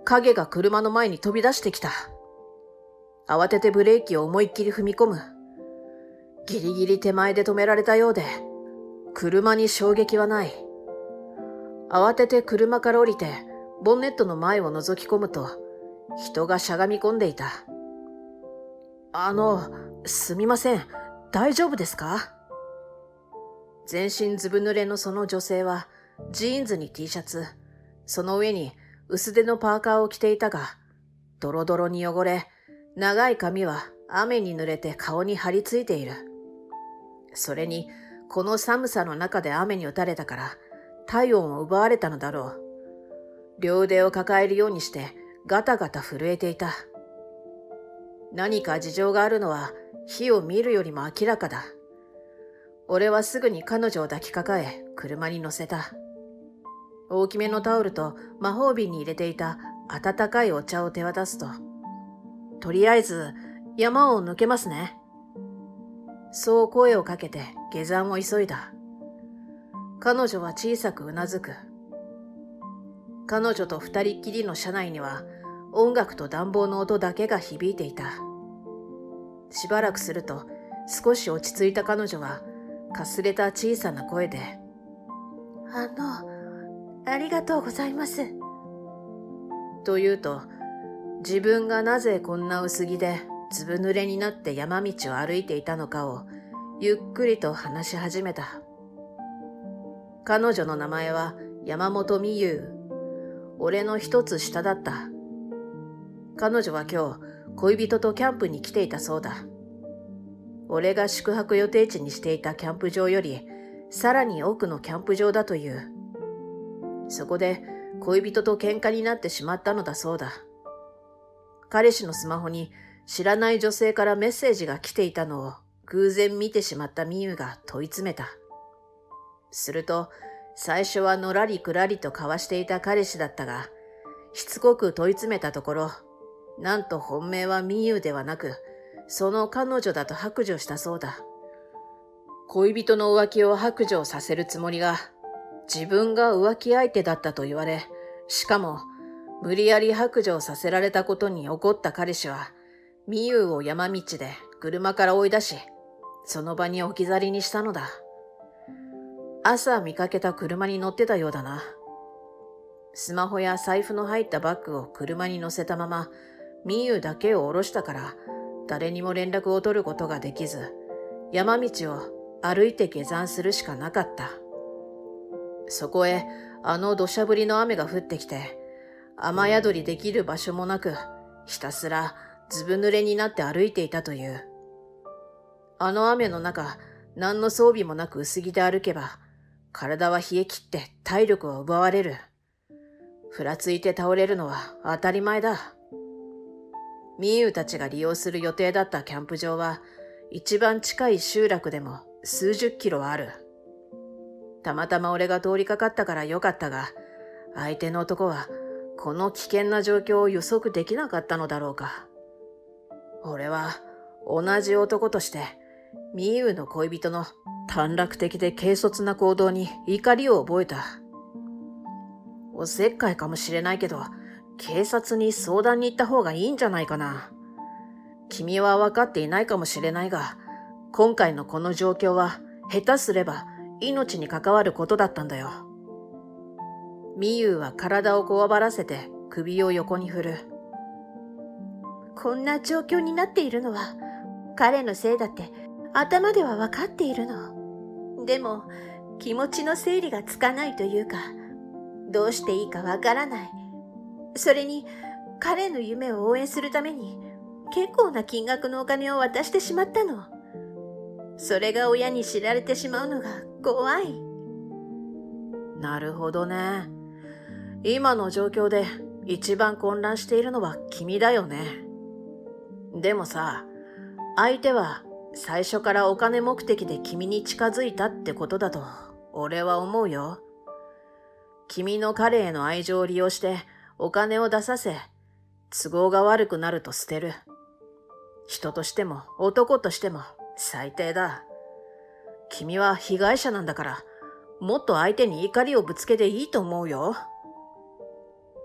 影が車の前に飛び出してきた。慌ててブレーキを思いっきり踏み込む。ギリギリ手前で止められたようで、車に衝撃はない。慌てて車から降りて、ボンネットの前を覗き込むと、人がしゃがみ込んでいた。あの、すみません。大丈夫ですか？全身ずぶ濡れのその女性は、ジーンズに T シャツ、その上に薄手のパーカーを着ていたが、ドロドロに汚れ、長い髪は雨に濡れて顔に張り付いている。それに、この寒さの中で雨に打たれたから、体温を奪われたのだろう。両腕を抱えるようにしてガタガタ震えていた。何か事情があるのは火を見るよりも明らかだ。俺はすぐに彼女を抱きかかえ車に乗せた。大きめのタオルと魔法瓶に入れていた温かいお茶を手渡すと、とりあえず山を抜けますね。そう声をかけて下山を急いだ。彼女は小さくうなずく。彼女と二人っきりの車内には音楽と暖房の音だけが響いていた。しばらくすると少し落ち着いた彼女はかすれた小さな声で、 あの、ありがとうございます。 と言うと、自分がなぜこんな薄着でずぶ濡れになって山道を歩いていたのかをゆっくりと話し始めた。彼女の名前は山本美優。俺の一つ下だった。彼女は今日恋人とキャンプに来ていたそうだ。俺が宿泊予定地にしていたキャンプ場よりさらに奥のキャンプ場だという。そこで恋人と喧嘩になってしまったのだそうだ。彼氏のスマホに知らない女性からメッセージが来ていたのを偶然見てしまった美優が問い詰めた。すると、最初はのらりくらりと交わしていた彼氏だったが、しつこく問い詰めたところ、なんと本命は美優ではなく、その彼女だと白状したそうだ。恋人の浮気を白状させるつもりが、自分が浮気相手だったと言われ、しかも、無理やり白状させられたことに怒った彼氏は、美優を山道で車から追い出し、その場に置き去りにしたのだ。朝見かけた車に乗ってたようだな。スマホや財布の入ったバッグを車に乗せたまま、美優だけを降ろしたから、誰にも連絡を取ることができず、山道を歩いて下山するしかなかった。そこへ、あの土砂降りの雨が降ってきて、雨宿りできる場所もなく、ひたすらずぶ濡れになって歩いていたという。あの雨の中、何の装備もなく薄着で歩けば、体は冷え切って体力を奪われる。ふらついて倒れるのは当たり前だ。美優たちが利用する予定だったキャンプ場は、一番近い集落でも数十キロある。たまたま俺が通りかかったからよかったが、相手の男はこの危険な状況を予測できなかったのだろうか。俺は同じ男として、美優の恋人の短絡的で軽率な行動に怒りを覚えた。おせっかいかもしれないけど、警察に相談に行った方がいいんじゃないかな。君は分かっていないかもしれないが、今回のこの状況は下手すれば命に関わることだったんだよ。美優は体をこわばらせて首を横に振る。 こんな状況になっているのは彼のせいだって頭では分かっているの。でも気持ちの整理がつかないというか、どうしていいか分からない。それに彼の夢を応援するために結構な金額のお金を渡してしまったの。それが親に知られてしまうのが怖い。 なるほどね。今の状況で一番混乱しているのは君だよね。でもさ、相手は最初からお金目的で君に近づいたってことだと俺は思うよ。君の彼への愛情を利用してお金を出させ、都合が悪くなると捨てる。人としても男としても最低だ。君は被害者なんだから、もっと相手に怒りをぶつけていいと思うよ。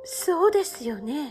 そうですよね。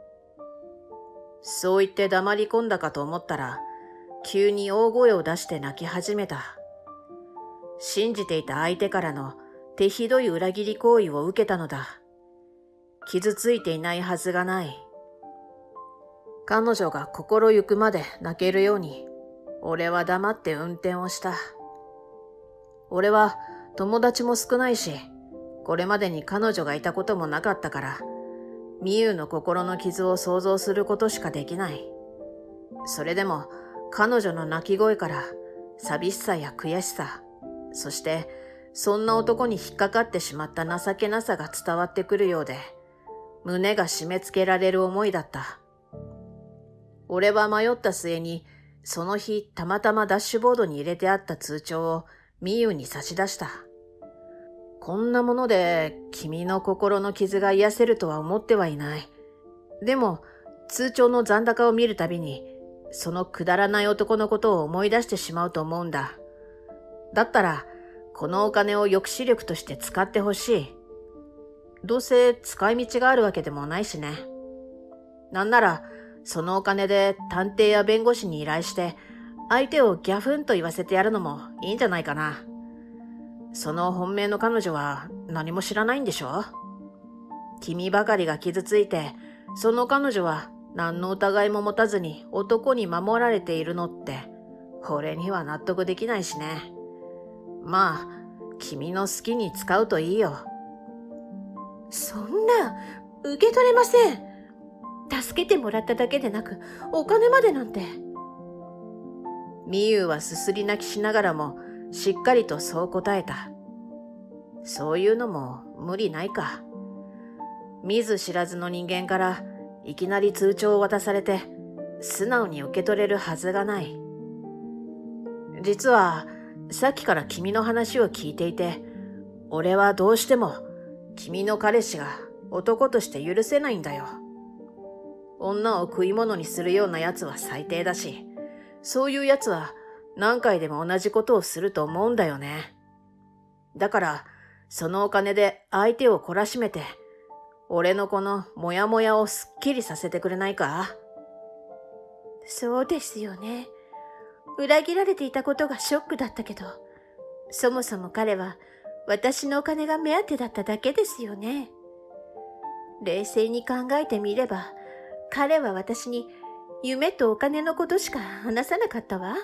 そう言って黙り込んだかと思ったら、急に大声を出して泣き始めた。信じていた相手からの手ひどい裏切り行為を受けたのだ。傷ついていないはずがない。彼女が心ゆくまで泣けるように、俺は黙って運転をした。俺は友達も少ないし、これまでに彼女がいたこともなかったから、みゆの心の傷を想像することしかできない。それでも彼女の泣き声から寂しさや悔しさ、そしてそんな男に引っかかってしまった情けなさが伝わってくるようで、胸が締め付けられる思いだった。俺は迷った末に、その日たまたまダッシュボードに入れてあった通帳をみゆに差し出した。こんなもので君の心の傷が癒せるとは思ってはいない。でも通帳の残高を見るたびに、そのくだらない男のことを思い出してしまうと思うんだ。だったら、このお金を抑止力として使ってほしい。どうせ使い道があるわけでもないしね。なんなら、そのお金で探偵や弁護士に依頼して、相手をギャフンと言わせてやるのもいいんじゃないかな。その本命の彼女は何も知らないんでしょ？君ばかりが傷ついて、その彼女は何の疑いも持たずに男に守られているのって、俺には納得できないしね。まあ、君の好きに使うといいよ。 そんな、受け取れません。助けてもらっただけでなく、お金までなんて。 みゆはすすり泣きしながらも、しっかりとそう答えた。そういうのも無理ないか。見ず知らずの人間からいきなり通帳を渡されて素直に受け取れるはずがない。実はさっきから君の話を聞いていて、俺はどうしても君の彼氏が男として許せないんだよ。女を食い物にするような奴は最低だし、そういう奴は何回でも同じことをすると思うんだよね。だから、そのお金で相手を懲らしめて、俺のこのモヤモヤをすっきりさせてくれないか？ そうですよね。裏切られていたことがショックだったけど、そもそも彼は私のお金が目当てだっただけですよね。冷静に考えてみれば、彼は私に夢とお金のことしか話さなかったわ。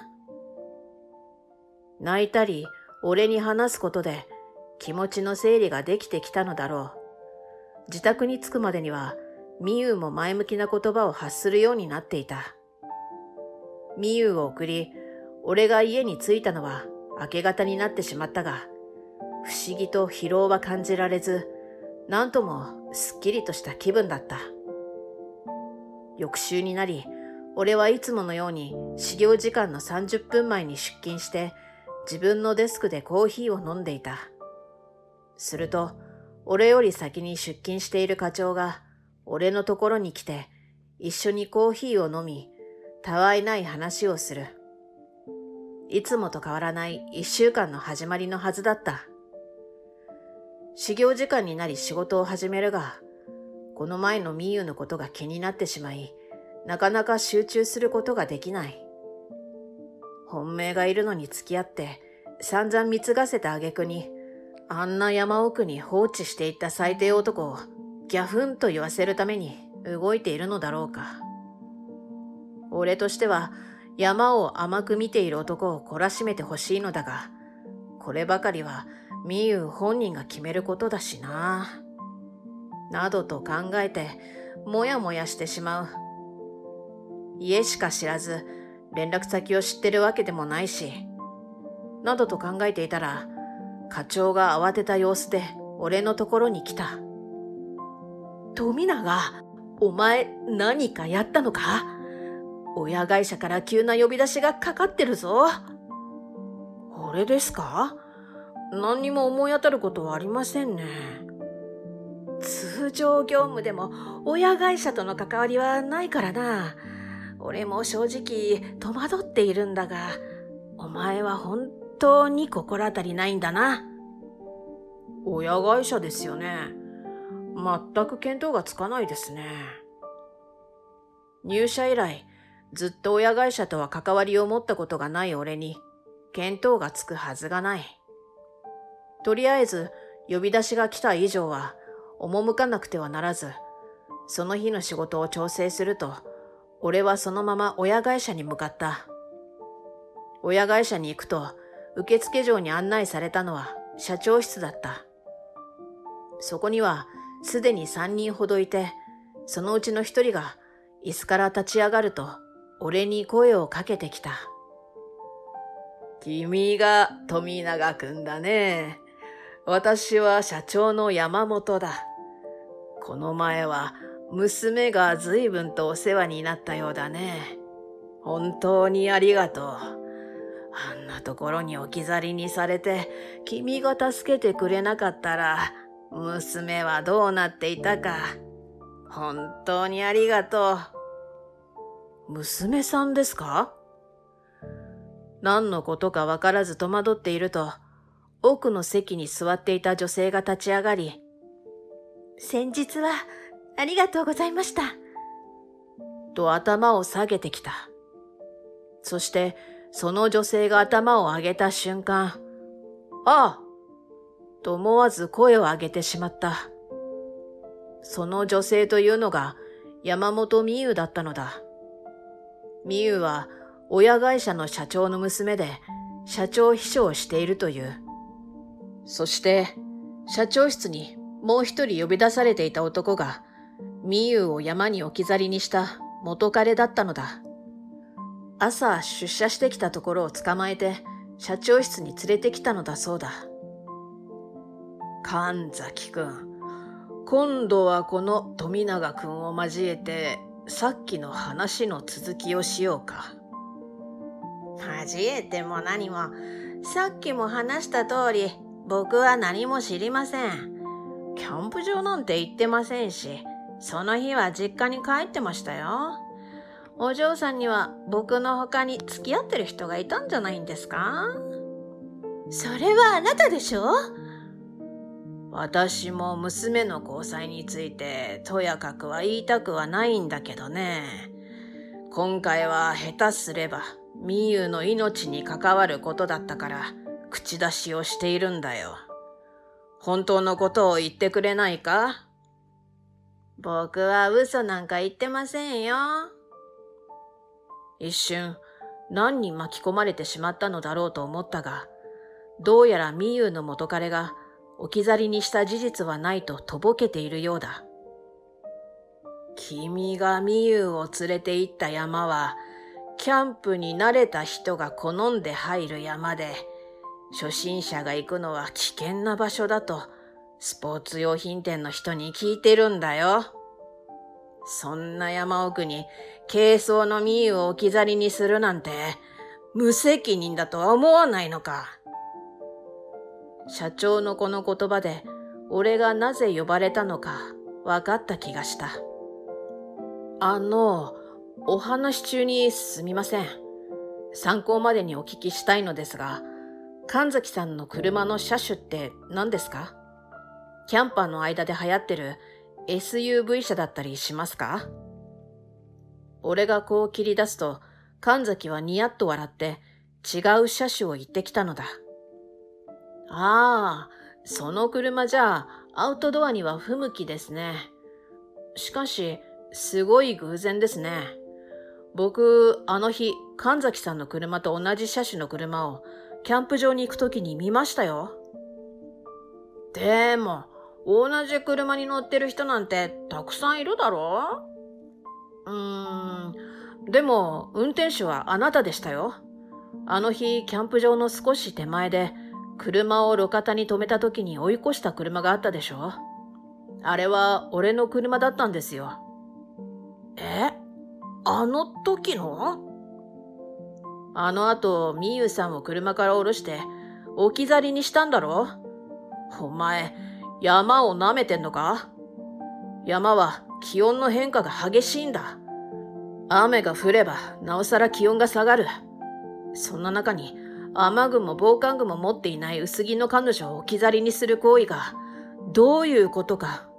泣いたり、俺に話すことで気持ちの整理ができてきたのだろう。自宅に着くまでには、みゆも前向きな言葉を発するようになっていた。みゆを送り、俺が家に着いたのは明け方になってしまったが、不思議と疲労は感じられず、なんともすっきりとした気分だった。翌週になり、俺はいつものように始業時間のさんじゅっぷんまえに出勤して、自分のデスクでコーヒーを飲んでいた。すると、俺より先に出勤している課長が、俺のところに来て、一緒にコーヒーを飲み、たわいない話をする。いつもと変わらない一週間の始まりのはずだった。始業時間になり仕事を始めるが、この前のみゆのことが気になってしまい、なかなか集中することができない。本命がいるのに付き合って、散々貢がせた挙句に、あんな山奥に放置していった最低男をギャフンと言わせるために動いているのだろうか。俺としては山を甘く見ている男を懲らしめてほしいのだが、こればかりはみゆ本人が決めることだしな。などと考えてもやもやしてしまう。家しか知らず連絡先を知ってるわけでもないし、などと考えていたら、課長が慌てた様子で俺のところに来た。富永、お前何かやったのか？親会社から急な呼び出しがかかってるぞ。俺ですか？何にも思い当たることはありませんね。通常業務でも親会社との関わりはないからな。俺も正直戸惑っているんだが、お前は本当に心当たりないんだな。親会社ですよね。 全く見当がつかないですね。入社以来、ずっと親会社とは関わりを持ったことがない俺に、見当がつくはずがない。とりあえず、呼び出しが来た以上は、赴かなくてはならず、その日の仕事を調整すると、俺はそのまま親会社に向かった。親会社に行くと、受付嬢に案内されたのは社長室だった。そこにはすでにさんにんほどいて、そのうちのひとりが椅子から立ち上がると、俺に声をかけてきた。君が富永くんだね。私は社長の山本だ。この前は娘が随分とお世話になったようだね。本当にありがとう。あんなところに置き去りにされて、君が助けてくれなかったら、娘はどうなっていたか。本当にありがとう。娘さんですか？何のことかわからず戸惑っていると、奥の席に座っていた女性が立ち上がり、 先日はありがとうございました。 と頭を下げてきた。そして、その女性が頭を上げた瞬間、ああと思わず声を上げてしまった。その女性というのが山本美優だったのだ。美優は親会社の社長の娘で社長秘書をしているという。そして社長室にもう一人呼び出されていた男が美優を山に置き去りにした元彼だったのだ。朝出社してきたところを捕まえて社長室に連れてきたのだそうだ。神崎くん、今度はこの富永くんを交えてさっきの話の続きをしようか。 交えても何も、さっきも話した通り、僕は何も知りません。キャンプ場なんて行ってませんし、その日は実家に帰ってましたよ。お嬢さんには僕の他に付き合ってる人がいたんじゃないんですか？それはあなたでしょ？ 私も娘の交際についてとやかくは言いたくはないんだけどね。今回は下手すれば美優の命に関わることだったから口出しをしているんだよ。本当のことを言ってくれないか？ 僕は嘘なんか言ってませんよ。 一瞬何に巻き込まれてしまったのだろうと思ったが、どうやら美優の元彼が置き去りにした事実はないととぼけているようだ。君が美優を連れて行った山は、キャンプに慣れた人が好んで入る山で、初心者が行くのは危険な場所だと、スポーツ用品店の人に聞いてるんだよ。そんな山奥に軽装の美優を置き去りにするなんて、無責任だとは思わないのか。社長のこの言葉で、俺がなぜ呼ばれたのか分かった気がした。あの、お話中にすみません。参考までにお聞きしたいのですが、神崎さんの車の車種って何ですか？キャンパーの間で流行ってる エスユーブイ 車だったりしますか？俺がこう切り出すと、神崎はニヤッと笑って違う車種を言ってきたのだ。ああ、その車じゃあアウトドアには不向きですね。しかし、すごい偶然ですね。僕、あの日、神崎さんの車と同じ車種の車をキャンプ場に行くときに見ましたよ。でも、同じ車に乗ってる人なんてたくさんいるだろう？うーん、でも運転手はあなたでしたよ。あの日、キャンプ場の少し手前で、車を路肩に止めたときに追い越した車があったでしょ？あれは俺の車だったんですよ。え？あの時の？あの後、みゆさんを車から降ろして置き去りにしたんだろ？お前、山を舐めてんのか？山は気温の変化が激しいんだ。雨が降ればなおさら気温が下がる。そんな中に雨具も防寒具も持っていない薄着の彼女を置き去りにする行為がどういうことか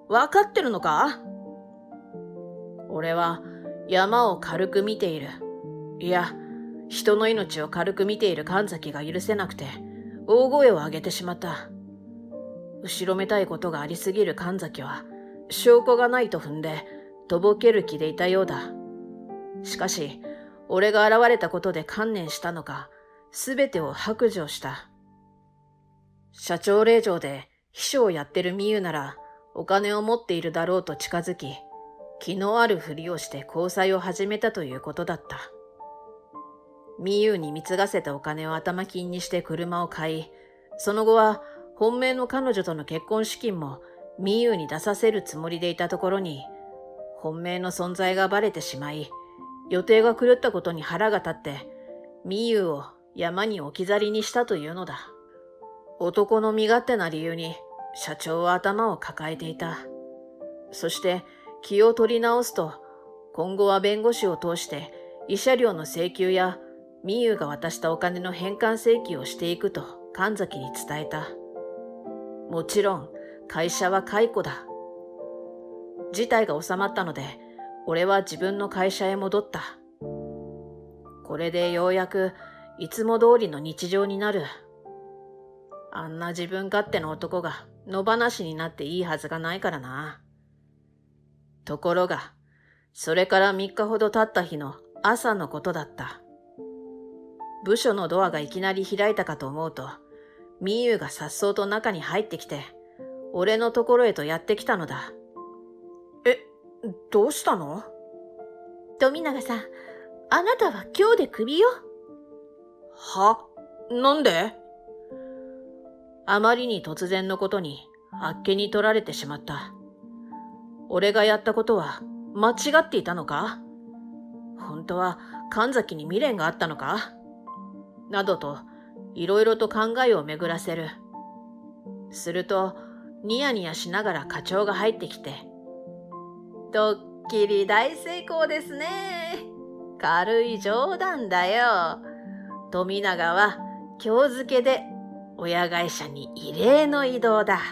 わかってるのか？俺は山を軽く見ている。いや、人の命を軽く見ている神崎が許せなくて、大声を上げてしまった。後ろめたいことがありすぎる神崎は、証拠がないと踏んで、とぼける気でいたようだ。しかし、俺が現れたことで観念したのか、すべてを白状した。社長令嬢で秘書をやってるみゆなら、お金を持っているだろうと近づき、気のあるふりをして交際を始めたということだった。みゆに貢がせたお金を頭金にして車を買い、その後は本命の彼女との結婚資金もみゆに出させるつもりでいたところに、本命の存在がバレてしまい、予定が狂ったことに腹が立って、みゆを山に置き去りにしたというのだ。男の身勝手な理由に社長は頭を抱えていた。そして気を取り直すと、今後は弁護士を通して慰謝料の請求やみゆが渡したお金の返還請求をしていくと神崎に伝えた。もちろん会社は解雇だ。事態が収まったので、俺は自分の会社へ戻った。これでようやくいつも通りの日常になる。あんな自分勝手な男が野放しになっていいはずがないからな。ところが、それからみっかほど経った日の朝のことだった。部署のドアがいきなり開いたかと思うと、みゆが颯爽と中に入ってきて、俺のところへとやってきたのだ。え、どうしたの？ 富永さん、あなたは今日でクビよ。 は？なんで？あまりに突然のことにあっけに取られてしまった。俺がやったことは間違っていたのか？本当は神崎に未練があったのか？などといろいろと考えを巡らせる。するとニヤニヤしながら課長が入ってきて、ドッキリ大成功ですね。軽い冗談だよ。富永は今日付で親会社に異例の異動だ。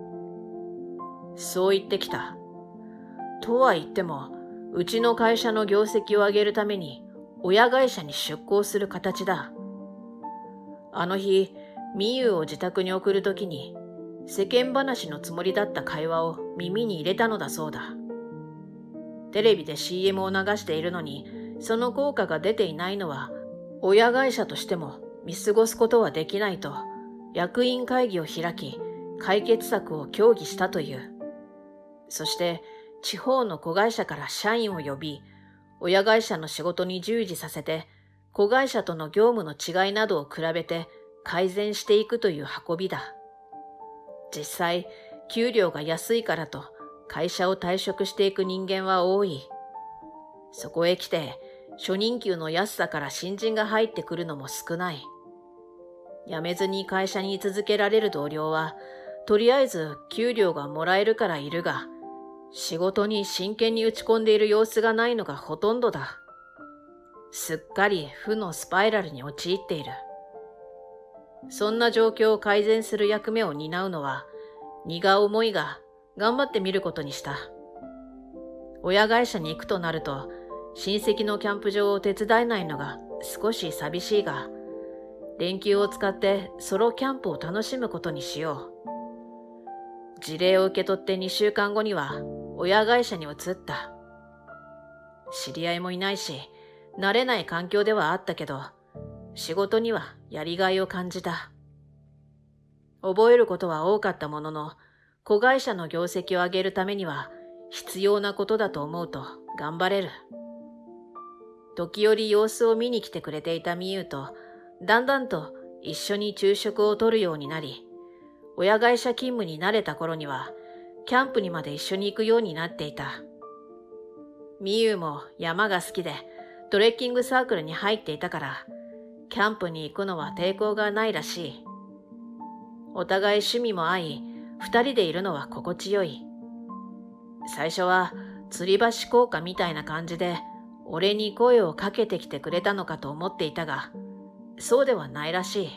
そう言ってきた。とは言っても、うちの会社の業績を上げるために親会社に出向する形だ。あの日、みゆを自宅に送るときに世間話のつもりだった会話を耳に入れたのだそうだ。テレビで シーエム を流しているのに、その効果が出ていないのは、親会社としても見過ごすことはできないと、役員会議を開き、解決策を協議したという。そして、地方の子会社から社員を呼び、親会社の仕事に従事させて、子会社との業務の違いなどを比べて改善していくという運びだ。実際、給料が安いからと会社を退職していく人間は多い。そこへ来て、初任給の安さから新人が入ってくるのも少ない。辞めずに会社に居続けられる同僚は、とりあえず給料がもらえるからいるが、仕事に真剣に打ち込んでいる様子がないのがほとんどだ。すっかり負のスパイラルに陥っている。そんな状況を改善する役目を担うのは、荷が重いが頑張ってみることにした。親会社に行くとなると、親戚のキャンプ場を手伝えないのが少し寂しいが、連休を使ってソロキャンプを楽しむことにしよう。辞令を受け取ってにしゅうかんごには親会社に移った。知り合いもいないし、慣れない環境ではあったけど、仕事にはやりがいを感じた。覚えることは多かったものの、子会社の業績を上げるためには必要なことだと思うと頑張れる。時折様子を見に来てくれていたみゆと、だんだんと一緒に昼食をとるようになり、親会社勤務に慣れた頃には、キャンプにまで一緒に行くようになっていた。みゆも山が好きで、トレッキングサークルに入っていたから、キャンプに行くのは抵抗がないらしい。お互い趣味も合い、二人でいるのは心地よい。最初は吊り橋効果みたいな感じで、俺に声をかけてきてくれたのかと思っていたが、そうではないらしい。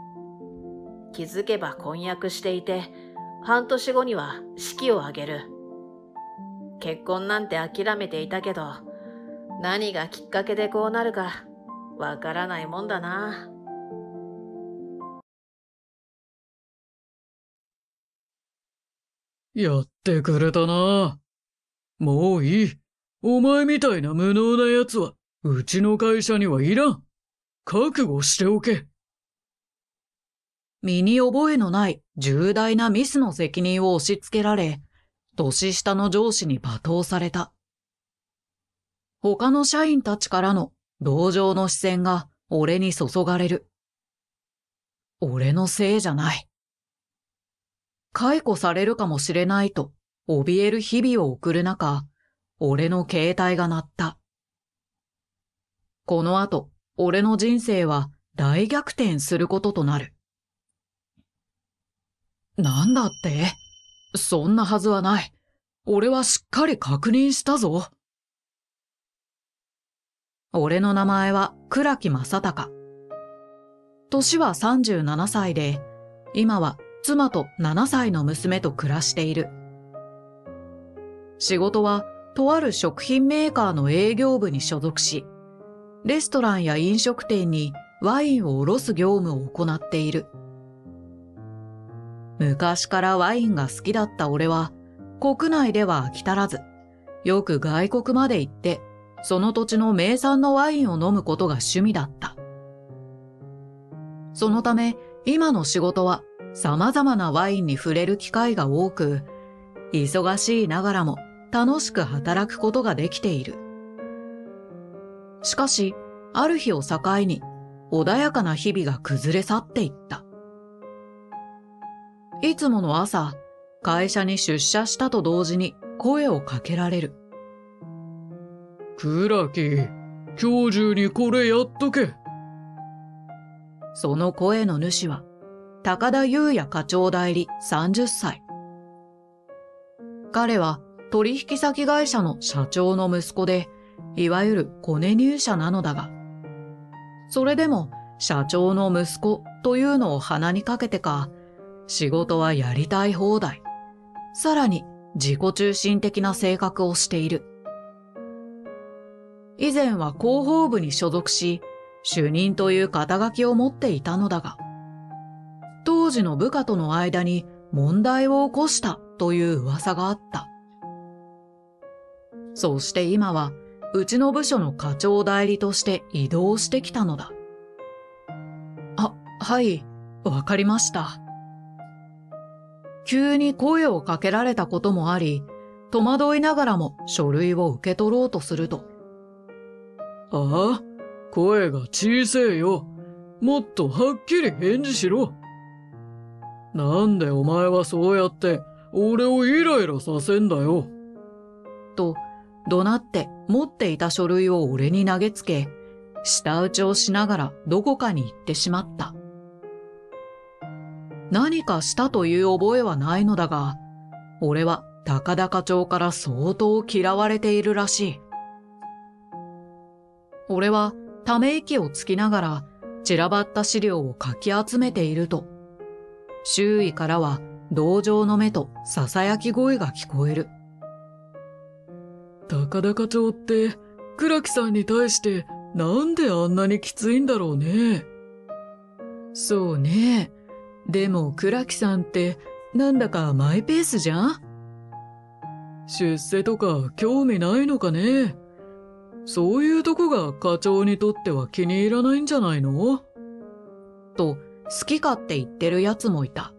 気づけば婚約していて、半年後には式を挙げる。 結婚なんて諦めていたけど、何がきっかけでこうなるかわからないもんだな。 やってくれたな。もういい。お前みたいな無能な奴は、うちの会社にはいらん。覚悟しておけ。 身に覚えのない重大なミスの責任を押し付けられ、年下の上司に罵倒された。他の社員たちからの同情の視線が俺に注がれる。俺のせいじゃない。解雇されるかもしれないと怯える日々を送る中、俺の携帯が鳴った。この後、俺の人生は大逆転することとなる。なんだって？そんなはずはない。俺はしっかり確認したぞ。俺の名前は倉木正隆。年はさんじゅうななさいで、今は妻とななさいの娘と暮らしている。仕事はとある食品メーカーの営業部に所属し、レストランや飲食店にワインを卸す業務を行っている。昔からワインが好きだった俺は、国内では飽き足らず、よく外国まで行って、その土地の名産のワインを飲むことが趣味だった。そのため、今の仕事は様々なワインに触れる機会が多く、忙しいながらも楽しく働くことができている。しかし、ある日を境に、穏やかな日々が崩れ去っていった。いつもの朝、会社に出社したと同時に声をかけられる。 倉木、今日中にこれやっとけ。 その声の主は、高田優也課長代理さんじゅっさい。彼は取引先会社の社長の息子で、いわゆるコネ入社なのだが、それでも社長の息子というのを鼻にかけてか、仕事はやりたい放題。さらに自己中心的な性格をしている。以前は広報部に所属し、主任という肩書きを持っていたのだが、当時の部下との間に問題を起こしたという噂があった。そして今は、うちの部署の課長代理として異動してきたのだ。あ、はい、わかりました。急に声をかけられたこともあり、戸惑いながらも書類を受け取ろうとすると。 ああ、声が小せえよ。もっとはっきり返事しろ。なんでお前はそうやって俺をイライラさせんだよ。 と、怒鳴って持っていた書類を俺に投げつけ、舌打ちをしながらどこかに行ってしまった。何かしたという覚えはないのだが、俺は高田課長から相当嫌われているらしい。俺はため息をつきながら散らばった資料をかき集めていると、周囲からは同情の目と囁き声が聞こえる。 高田課長って倉木さんに対してなんであんなにきついんだろうね。 そうね。でも倉木さんってなんだかマイペースじゃん？ 出世とか興味ないのかね。そういうとこが課長にとっては気に入らないんじゃないの？ と好き勝手言ってるやつもいた。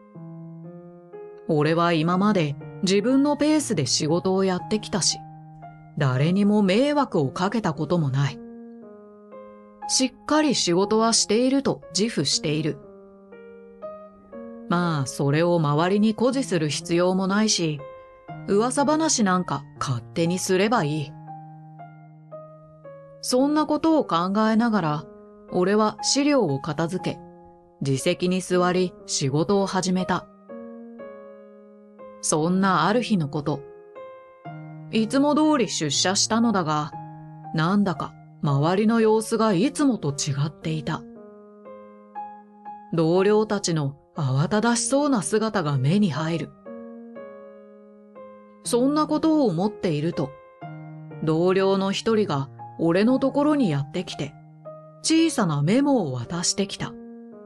俺は今まで自分のペースで仕事をやってきたし、誰にも迷惑をかけたこともない。しっかり仕事はしていると自負している。まあ、それを周りに誇示する必要もないし、噂話なんか勝手にすればいい。そんなことを考えながら、俺は資料を片付け、自席に座り仕事を始めた。そんなある日のこと。いつも通り出社したのだが、なんだか周りの様子がいつもと違っていた。同僚たちの慌ただしそうな姿が目に入る。 そんなことを思っていると、同僚の一人が俺のところにやってきて、小さなメモを渡してきた。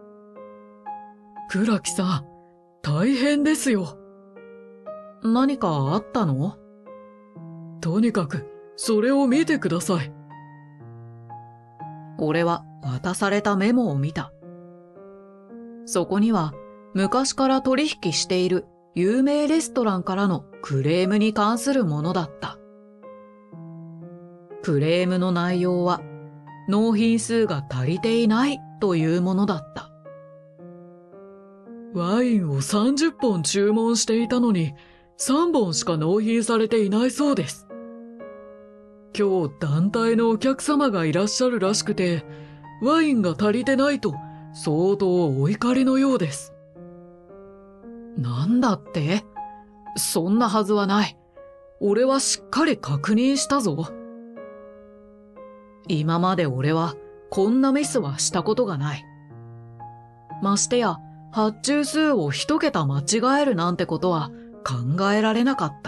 倉木さん、大変ですよ。 何かあったの？ とにかく、それを見てください。 俺は渡されたメモを見た。そこには、昔から取引している有名レストランからのクレームに関するものだった。クレームの内容は、納品数が足りていないというものだった。 ワインをさんじゅっぽん注文していたのに、さんぼんしか納品されていないそうです。今日団体のお客様がいらっしゃるらしくて、ワインが足りてないと相当お怒りのようです。 なんだって？そんなはずはない。俺はしっかり確認したぞ。今まで俺はこんなミスはしたことがない。ましてや発注数を一桁間違えるなんてことは考えられなかった。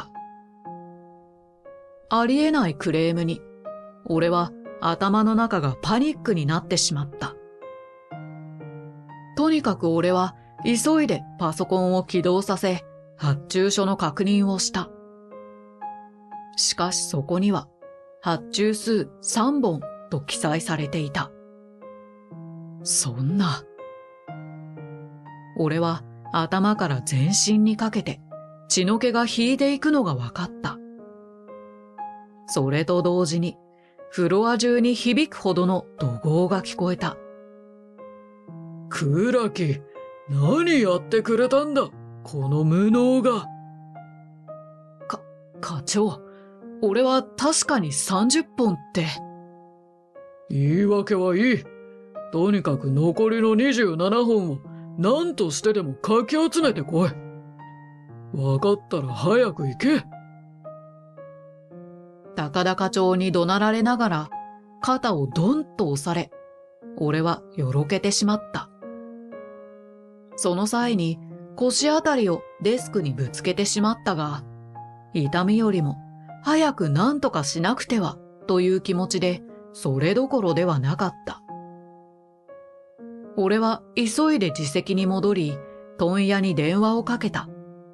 ありえないクレームに、俺は頭の中がパニックになってしまった。とにかく俺は急いでパソコンを起動させ、発注書の確認をした。しかしそこには、発注数さんぼんと記載されていた。そんな。俺は頭から全身にかけて血の気が引いていくのが分かった。それと同時にフロア中に響くほどの怒号が聞こえた。 倉木、何やってくれたんだ、この無能が。 か、課長、俺は確かにさんじゅっぽんって。 言い訳はいい。とにかく残りのにじゅうななほんを何としてでもかき集めてこい。わかったら早く行け。 高田課長に怒鳴られながら肩をドンと押され、俺はよろけてしまった。その際に腰あたりをデスクにぶつけてしまったが、痛みよりも早く何とかしなくてはという気持ちでそれどころではなかった。俺は急いで自席に戻り、問屋に電話をかけた。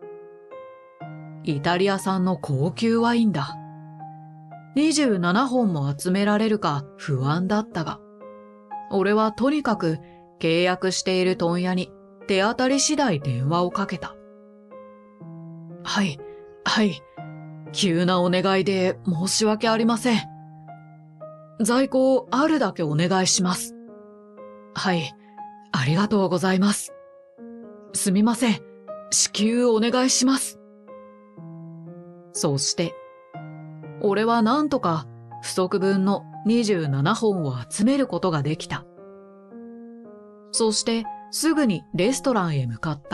イタリア産の高級ワインだ。にじゅうななほんも集められるか不安だったが、俺はとにかく契約している問屋に手当たり次第電話をかけた。はい、はい。急なお願いで申し訳ありません。在庫をあるだけお願いします。はい、ありがとうございます。すみません。至急お願いします。そして、俺はなんとか不足分のにじゅうななほんを集めることができた。そしてすぐにレストランへ向かった。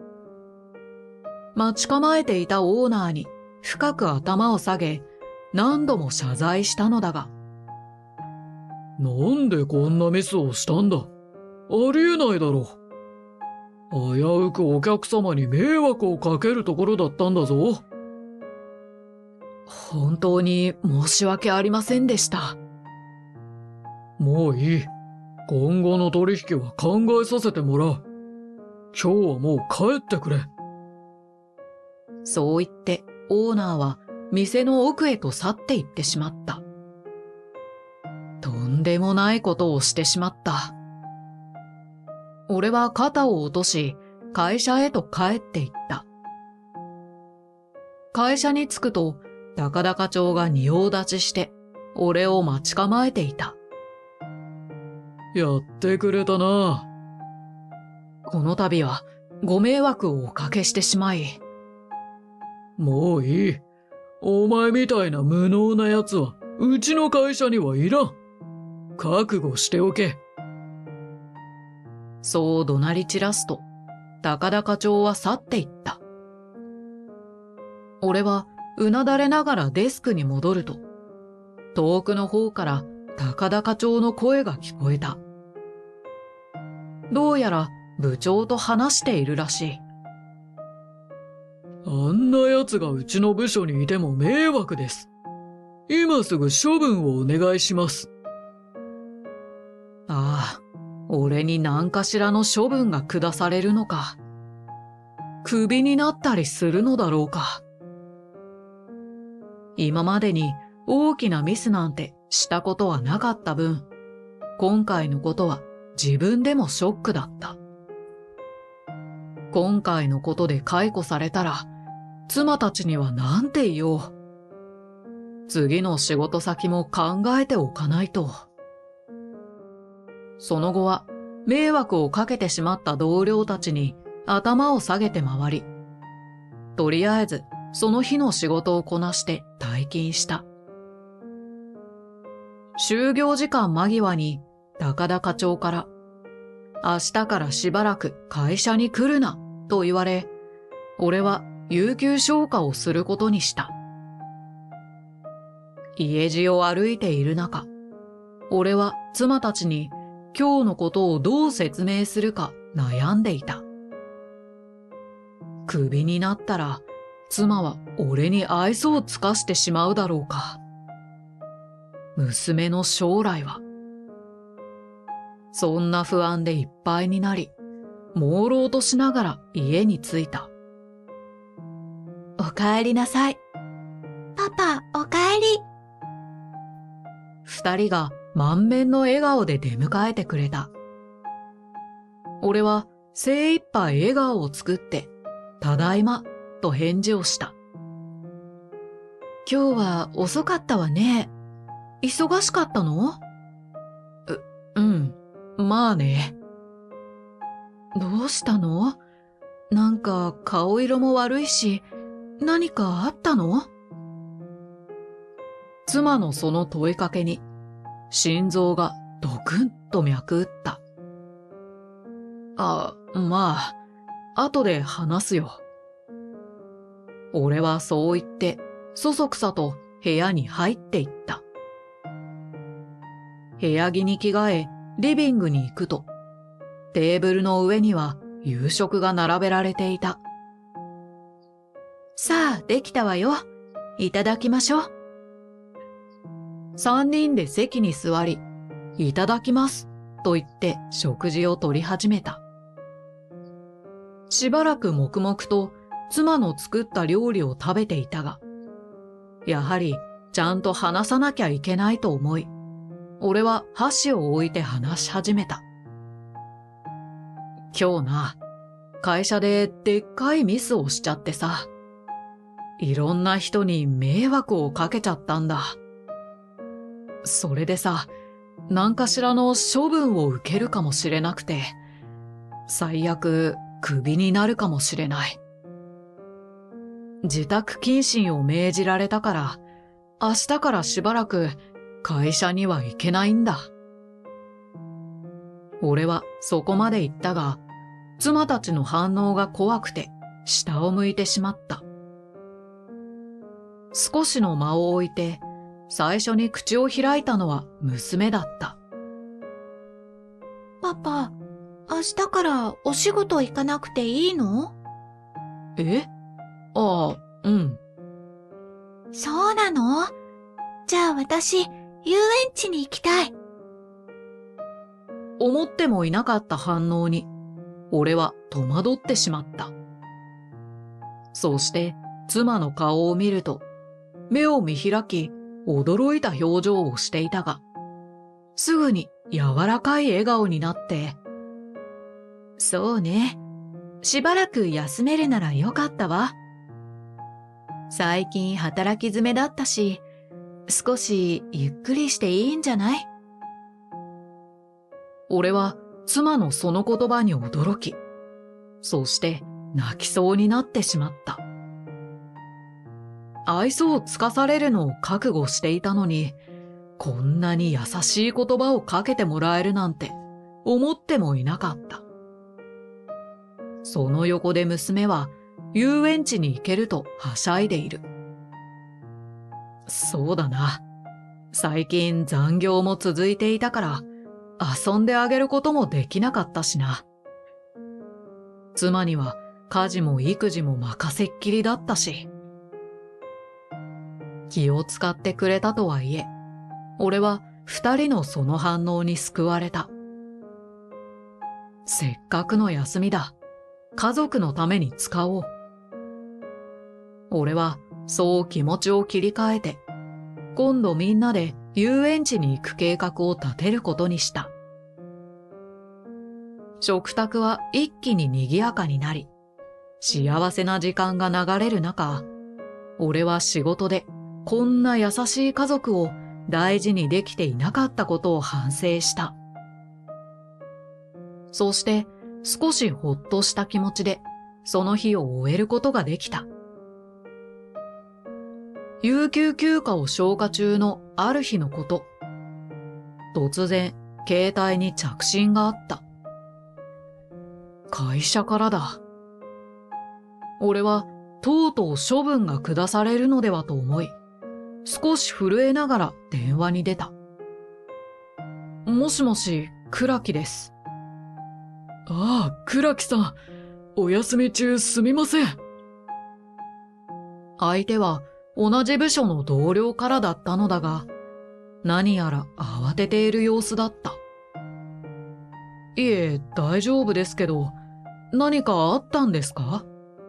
待ち構えていたオーナーに深く頭を下げ、何度も謝罪したのだが。 なんでこんなミスをしたんだ。ありえないだろう。危うくお客様に迷惑をかけるところだったんだぞ。 本当に申し訳ありませんでした。 もういい。今後の取引は考えさせてもらう。今日はもう帰ってくれ。 そう言ってオーナーは店の奥へと去って行ってしまった。とんでもないことをしてしまった。俺は肩を落とし会社へと帰って行った。会社に着くと高田課長が仁王立ちして俺を待ち構えていた。 やってくれたな。 この度はご迷惑をおかけしてしまい。 もういい。お前みたいな無能な奴はうちの会社にはいらん。覚悟しておけ。 そう怒鳴り散らすと高田課長は去っていった。俺はうなだれながらデスクに戻ると、遠くの方から高田課長の声が聞こえた。どうやら部長と話しているらしい。 あんな奴がうちの部署にいても迷惑です。今すぐ処分をお願いします。 ああ、俺に何かしらの処分が下されるのか。クビになったりするのだろうか。今までに大きなミスなんてしたことはなかった分、今回のことは自分でもショックだった。今回のことで解雇されたら、妻たちには何て言おう。次の仕事先も考えておかないと。その後は迷惑をかけてしまった同僚たちに頭を下げて回り、とりあえずその日の仕事をこなして退勤した。就業時間間際に高田課長から、明日からしばらく会社に来るなと言われ、俺は有給消化をすることにした。家路を歩いている中、俺は妻たちに今日のことをどう説明するか悩んでいた。クビになったら妻は俺に愛想を尽かしてしまうだろうか。娘の将来は。そんな不安でいっぱいになり、朦朧としながら家に着いた。 おかえりなさい。パパ、おかえり。 二人が満面の笑顔で出迎えてくれた。俺は精一杯笑顔を作って、ただいまと返事をした。 今日は遅かったわね。忙しかったの？ う、うん、まあね。 どうしたの？なんか顔色も悪いし、何かあったの？ 妻のその問いかけに、心臓がドクンと脈打った。あ、まあ、後で話すよ。俺はそう言って、そそくさと部屋に入っていった。部屋着に着替え、リビングに行くと、テーブルの上には夕食が並べられていた。 さあ、できたわよ。いただきましょう。 三人で席に座り、いただきますと言って食事を取り始めた。しばらく黙々と妻の作った料理を食べていたが、やはりちゃんと話さなきゃいけないと思い、俺は箸を置いて話し始めた。今日な、会社ででっかいミスをしちゃってさ、いろんな人に迷惑をかけちゃったんだ。それでさ、何かしらの処分を受けるかもしれなくて、最悪クビになるかもしれない。自宅謹慎を命じられたから、明日からしばらく会社には行けないんだ。俺はそこまで言ったが、妻たちの反応が怖くて下を向いてしまった。少しの間を置いて、最初に口を開いたのは娘だった。 パパ、明日からお仕事行かなくていいの？ え？ああ、うん。 そうなの？じゃあ私、遊園地に行きたい。 思ってもいなかった反応に、俺は戸惑ってしまった。そして妻の顔を見ると、目を見開き、驚いた表情をしていたが、すぐに柔らかい笑顔になって、 そうね。しばらく休めるならよかったわ。最近働き詰めだったし、少しゆっくりしていいんじゃない？ 俺は妻のその言葉に驚き、そして泣きそうになってしまった。愛想をつかされるのを覚悟していたのに、こんなに優しい言葉をかけてもらえるなんて思ってもいなかった。その横で娘は遊園地に行けるとはしゃいでいる。そうだな。最近残業も続いていたから遊んであげることもできなかったしな。妻には家事も育児も任せっきりだったし。気を使ってくれたとはいえ、俺は二人のその反応に救われた。せっかくの休みだ。家族のために使おう。俺はそう気持ちを切り替えて、今度みんなで遊園地に行く計画を立てることにした。食卓は一気に賑やかになり、幸せな時間が流れる中、俺は仕事でこんな優しい家族を大事にできていなかったことを反省した。そして少しほっとした気持ちでその日を終えることができた。有給休暇を消化中のある日のこと、突然携帯に着信があった。会社からだ。俺はとうとう処分が下されるのではと思い、少し震えながら電話に出た。もしもし、倉木です。 ああ、倉木さん。お休み中すみません。 相手は同じ部署の同僚からだったのだが、何やら慌てている様子だった。いえ、大丈夫ですけど、何かあったんですか？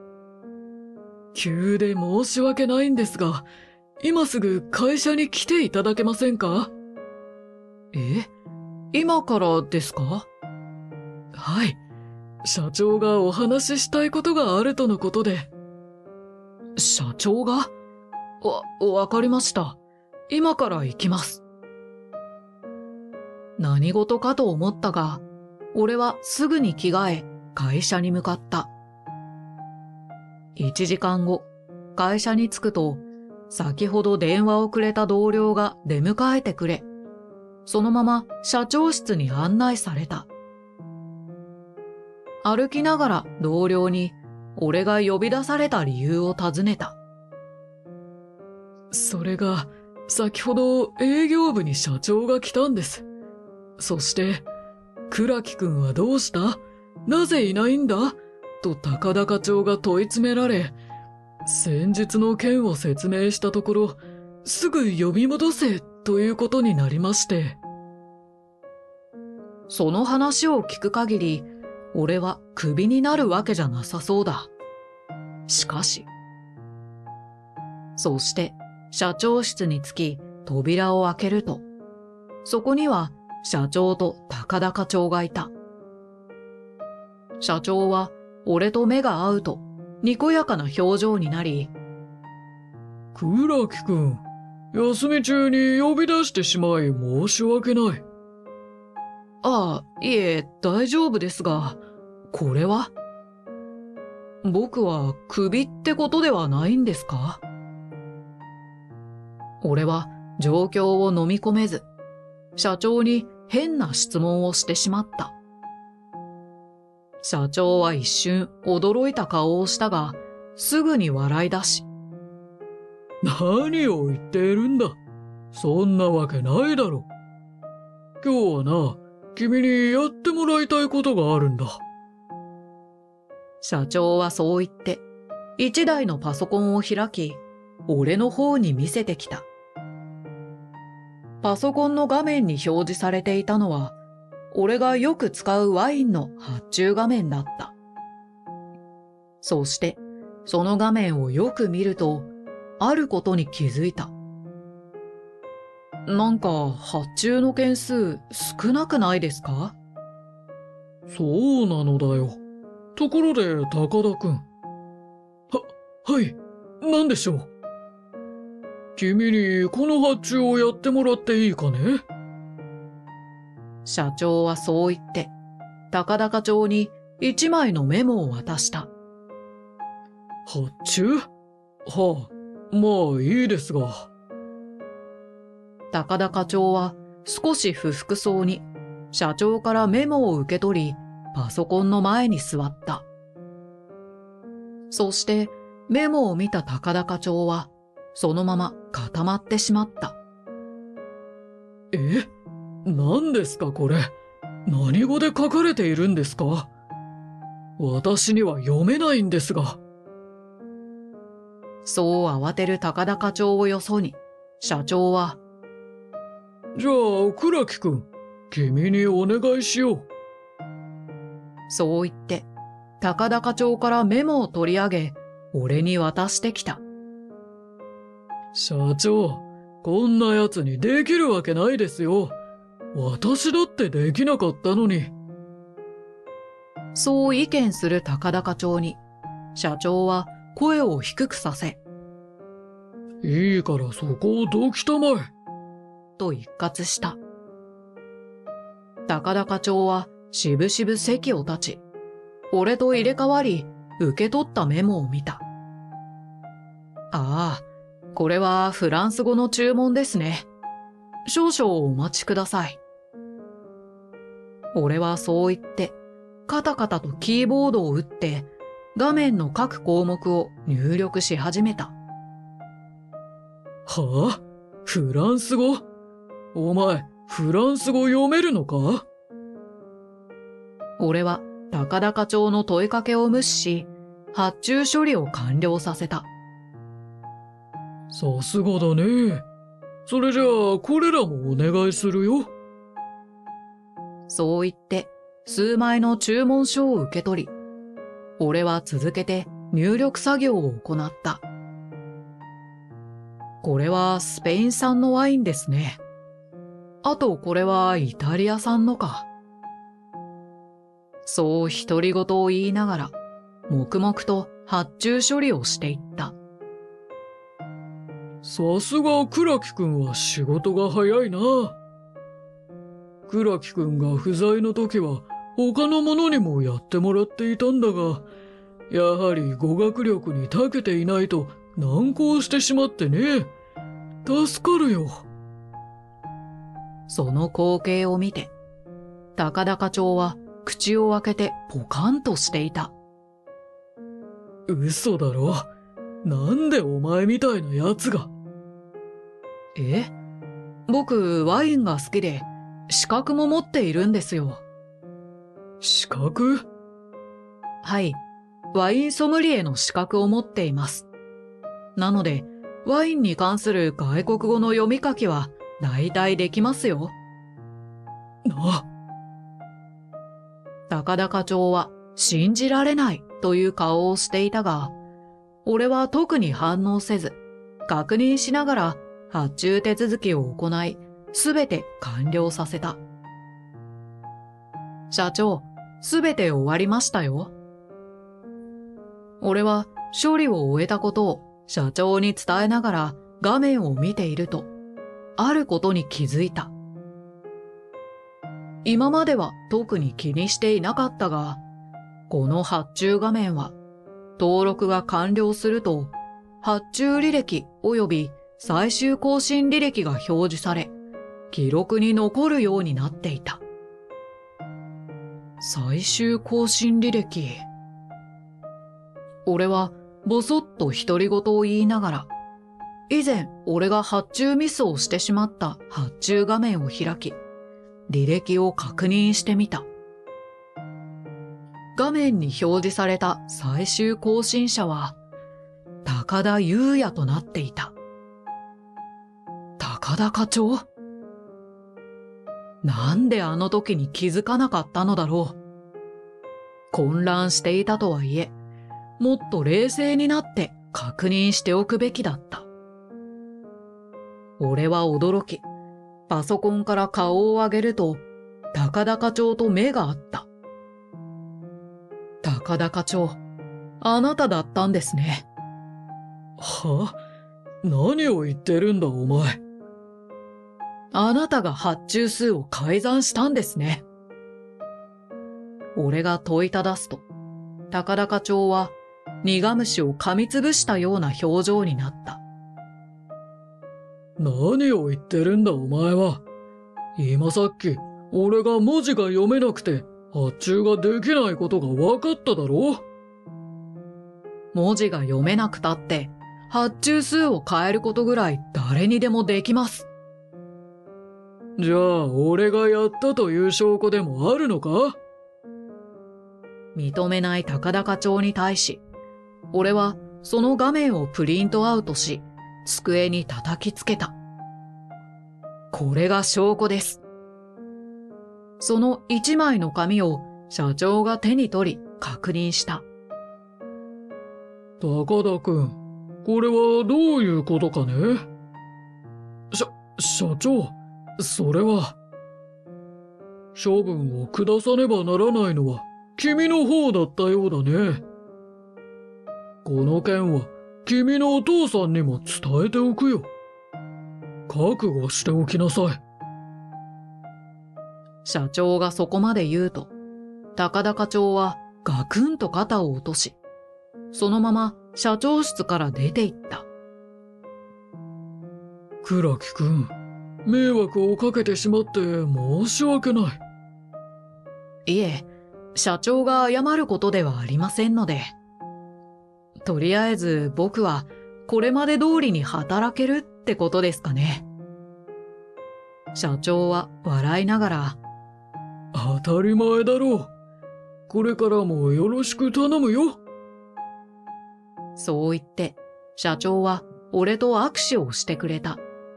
急で申し訳ないんですが、今すぐ会社に来ていただけませんか？ え？今からですか？ はい。社長がお話ししたいことがあるとのことで。 社長が？わ、わかりました。今から行きます。何事かと思ったが、俺はすぐに着替え、会社に向かった。一時間後、会社に着くと、先ほど電話をくれた同僚が出迎えてくれ、そのまま社長室に案内された。歩きながら同僚に俺が呼び出された理由を尋ねた。 それが、先ほど営業部に社長が来たんです。そして、倉木くんはどうした？なぜいないんだ？と高田課長が問い詰められ、先日の件を説明したところ、すぐ呼び戻せということになりまして。 その話を聞く限り、俺はクビになるわけじゃなさそうだ。しかし。そして、社長室に着き、扉を開けると、そこには社長と高田課長がいた。社長は俺と目が合うと、にこやかな表情になり、 倉木くん、休み中に呼び出してしまい申し訳ない。 ああ、いえ、大丈夫ですが、これは？僕はクビってことではないんですか？俺は状況を飲み込めず、社長に変な質問をしてしまった。社長は一瞬驚いた顔をしたが、すぐに笑い出し。 何を言っているんだ。そんなわけないだろ。今日はな、君にやってもらいたいことがあるんだ。 社長はそう言って、一台のパソコンを開き、俺の方に見せてきた。パソコンの画面に表示されていたのは、俺がよく使うワインの発注画面だった。そして、その画面をよく見ると、あることに気づいた。なんか、発注の件数少なくないですか？ そうなのだよ。ところで、高田くん。は、はい、何でしょう。君にこの発注をやってもらっていいかね？ 社長はそう言って、高田課長に一枚のメモを渡した。 発注？はあ、まあいいですが。 高田課長は少し不服そうに、社長からメモを受け取り、パソコンの前に座った。そして、メモを見た高田課長は、そのまま固まってしまった。 え？何ですかこれ？何語で書かれているんですか？ 私には読めないんですが。 そう慌てる高田課長をよそに、社長は、 じゃあ、倉木くん、君にお願いしよう。 そう言って、高田課長からメモを取り上げ、俺に渡してきた。 社長、こんな奴にできるわけないですよ。私だってできなかったのに。 そう意見する高田課長に、社長は声を低くさせ、 いいからそこをどきたまえ。 と一喝した。高田課長はしぶしぶ席を立ち、俺と入れ替わり、受け取ったメモを見た。ああ、これはフランス語の注文ですね。少々お待ちください。俺はそう言って、カタカタとキーボードを打って、画面の各項目を入力し始めた。 はあ？フランス語？お前、フランス語読めるのか？ 俺は高田課長の問いかけを無視し、発注処理を完了させた。 さすがだね。それじゃあ、これらもお願いするよ。 そう言って、数枚の注文書を受け取り、俺は続けて入力作業を行った。これはスペイン産のワインですね。あとこれはイタリア産のか。そう独り言を言いながら、黙々と発注処理をしていった。 さすが倉木くんは仕事が早いな。倉木くんが不在の時は他の者にもやってもらっていたんだが、やはり語学力に長けていないと難航してしまってね。助かるよ。 その光景を見て、高田課長は口を開けてポカンとしていた。 嘘だろ。なんでお前みたいな奴が。 え？僕、ワインが好きで、資格も持っているんですよ。 資格？ はい。ワインソムリエの資格を持っています。なので、ワインに関する外国語の読み書きは大体できますよ。 な。 高田課長は信じられないという顔をしていたが、俺は特に反応せず、確認しながら発注手続きを行い、すべて完了させた。社長、すべて終わりましたよ。俺は処理を終えたことを社長に伝えながら画面を見ていると、あることに気づいた。今までは特に気にしていなかったが、この発注画面は登録が完了すると、発注履歴及び最終更新履歴が表示され、記録に残るようになっていた。最終更新履歴。俺はぼそっと独り言を言いながら、以前俺が発注ミスをしてしまった発注画面を開き、履歴を確認してみた。画面に表示された最終更新者は、高田優也となっていた。高田課長？なんであの時に気づかなかったのだろう。混乱していたとはいえ、もっと冷静になって確認しておくべきだった。俺は驚き、パソコンから顔を上げると、高田課長と目が合った。高田課長、あなただったんですね。 は？何を言ってるんだお前。 あなたが発注数を改ざんしたんですね。俺が問いただすと、高田課長は苦虫を噛みつぶしたような表情になった。 何を言ってるんだお前は。今さっき俺が文字が読めなくて発注ができないことが分かっただろう。 文字が読めなくたって発注数を変えることぐらい誰にでもできます。 じゃあ俺がやったという証拠でもあるのか？ 認めない高田課長に対し、俺はその画面をプリントアウトし、机に叩きつけた。これが証拠です。その一枚の紙を社長が手に取り確認した。 高田くん、これはどういうことかね？しゃ、社長、それは。処分を下さねばならないのは君の方だったようだね。この件は君のお父さんにも伝えておくよ。覚悟しておきなさい。 社長がそこまで言うと、高田課長はガクンと肩を落とし、そのまま社長室から出て行った。 倉木くん、迷惑をかけてしまって申し訳ない。 いえ、社長が謝ることではありませんので。とりあえず僕はこれまで通りに働けるってことですかね。社長は笑いながら、 当たり前だろう。これからもよろしく頼むよ。 そう言って、社長は俺と握手をしてくれた。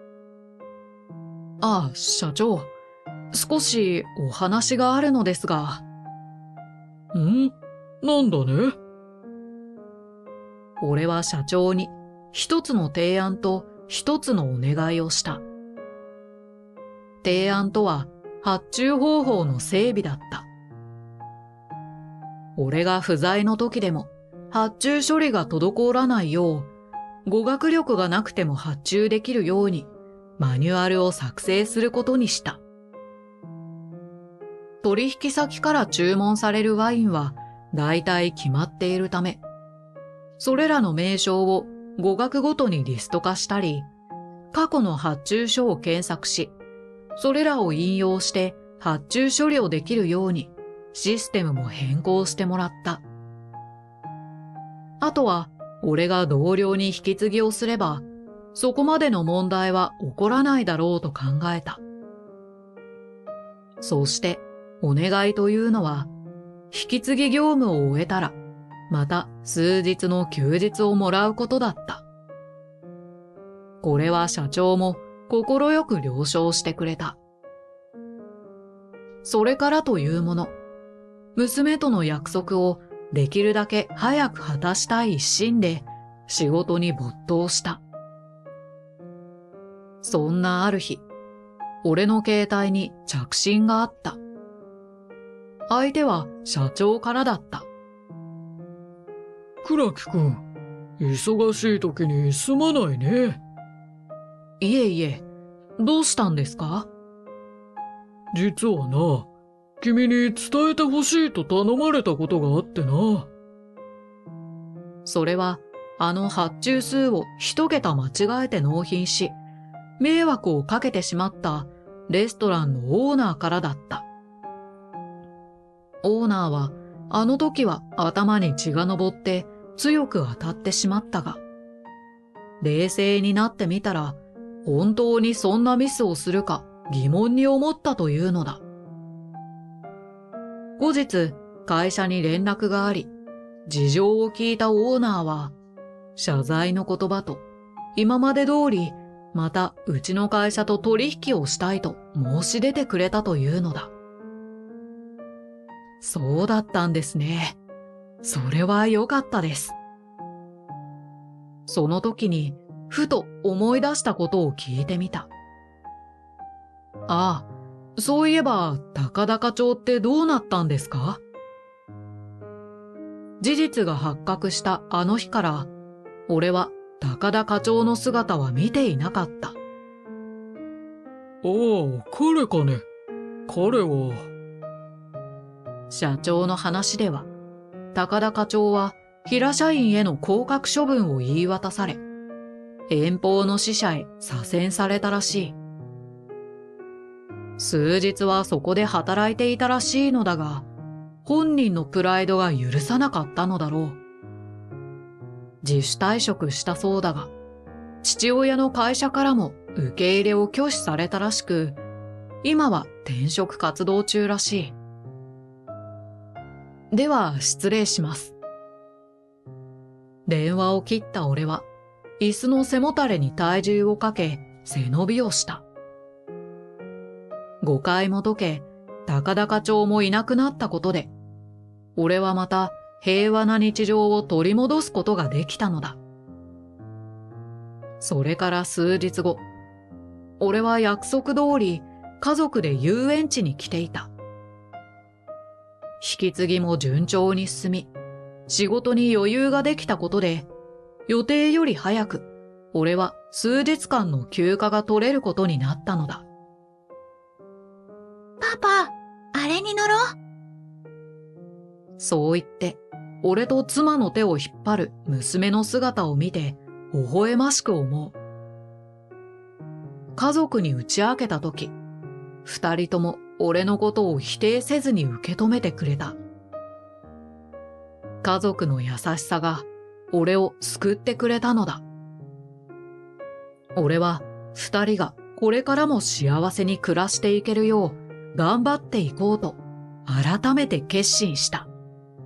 ああ、社長、少しお話があるのですが。 ん？なんだね？ 俺は社長に一つの提案と一つのお願いをした。提案とは発注方法の整備だった。俺が不在の時でも発注処理が滞らないよう、語学力がなくても発注できるようにマニュアルを作成することにした。取引先から注文されるワインは大体決まっているため、それらの名称を語学ごとにリスト化したり、過去の発注書を検索し、それらを引用して発注処理をできるようにシステムも変更してもらった。あとは俺が同僚に引き継ぎをすれば、そこまでの問題は起こらないだろうと考えた。そしてお願いというのは、引き継ぎ業務を終えたら、また数日の休日をもらうことだった。これは社長も心よく了承してくれた。それからというもの、娘との約束をできるだけ早く果たしたい一心で仕事に没頭した。そんなある日、俺の携帯に着信があった。相手は社長からだった。 倉木くん、忙しい時にすまないね。 いえいえ、どうしたんですか？ 実はな、君に伝えてほしいと頼まれたことがあってな。 それは、あの発注数を一桁間違えて納品し、迷惑をかけてしまったレストランのオーナーからだった。オーナーは、あの時は頭に血が上って強く当たってしまったが、冷静になってみたら、本当にそんなミスをするか疑問に思ったというのだ。後日、会社に連絡があり、事情を聞いたオーナーは、謝罪の言葉と、今まで通り、またうちの会社と取引をしたいと申し出てくれたというのだ。そうだったんですね。それは良かったです。その時に、ふと思い出したことを聞いてみた。ああ、そういえば、高田課長ってどうなったんですか？事実が発覚したあの日から、俺は高田課長の姿は見ていなかった。ああ、彼かね。彼は。 社長の話では、高田課長は平社員への降格処分を言い渡され、遠方の支社へ左遷されたらしい。数日はそこで働いていたらしいのだが、本人のプライドが許さなかったのだろう。自主退職したそうだが、父親の会社からも受け入れを拒否されたらしく、今は転職活動中らしい。 では失礼します。電話を切った俺は、椅子の背もたれに体重をかけ、背伸びをした。誤解も解け、高田課長もいなくなったことで、俺はまた平和な日常を取り戻すことができたのだ。それから数日後、俺は約束通り家族で遊園地に来ていた。引き継ぎも順調に進み、仕事に余裕ができたことで、予定より早く俺は数日間の休暇が取れることになったのだ。 パパ、あれに乗ろう。 そう言って、俺と妻の手を引っ張る娘の姿を見て、微笑ましく思う。家族に打ち明けたとき、二人とも俺のことを否定せずに受け止めてくれた。家族の優しさが俺を救ってくれたのだ。俺は二人がこれからも幸せに暮らしていけるよう頑張っていこうと改めて決心した。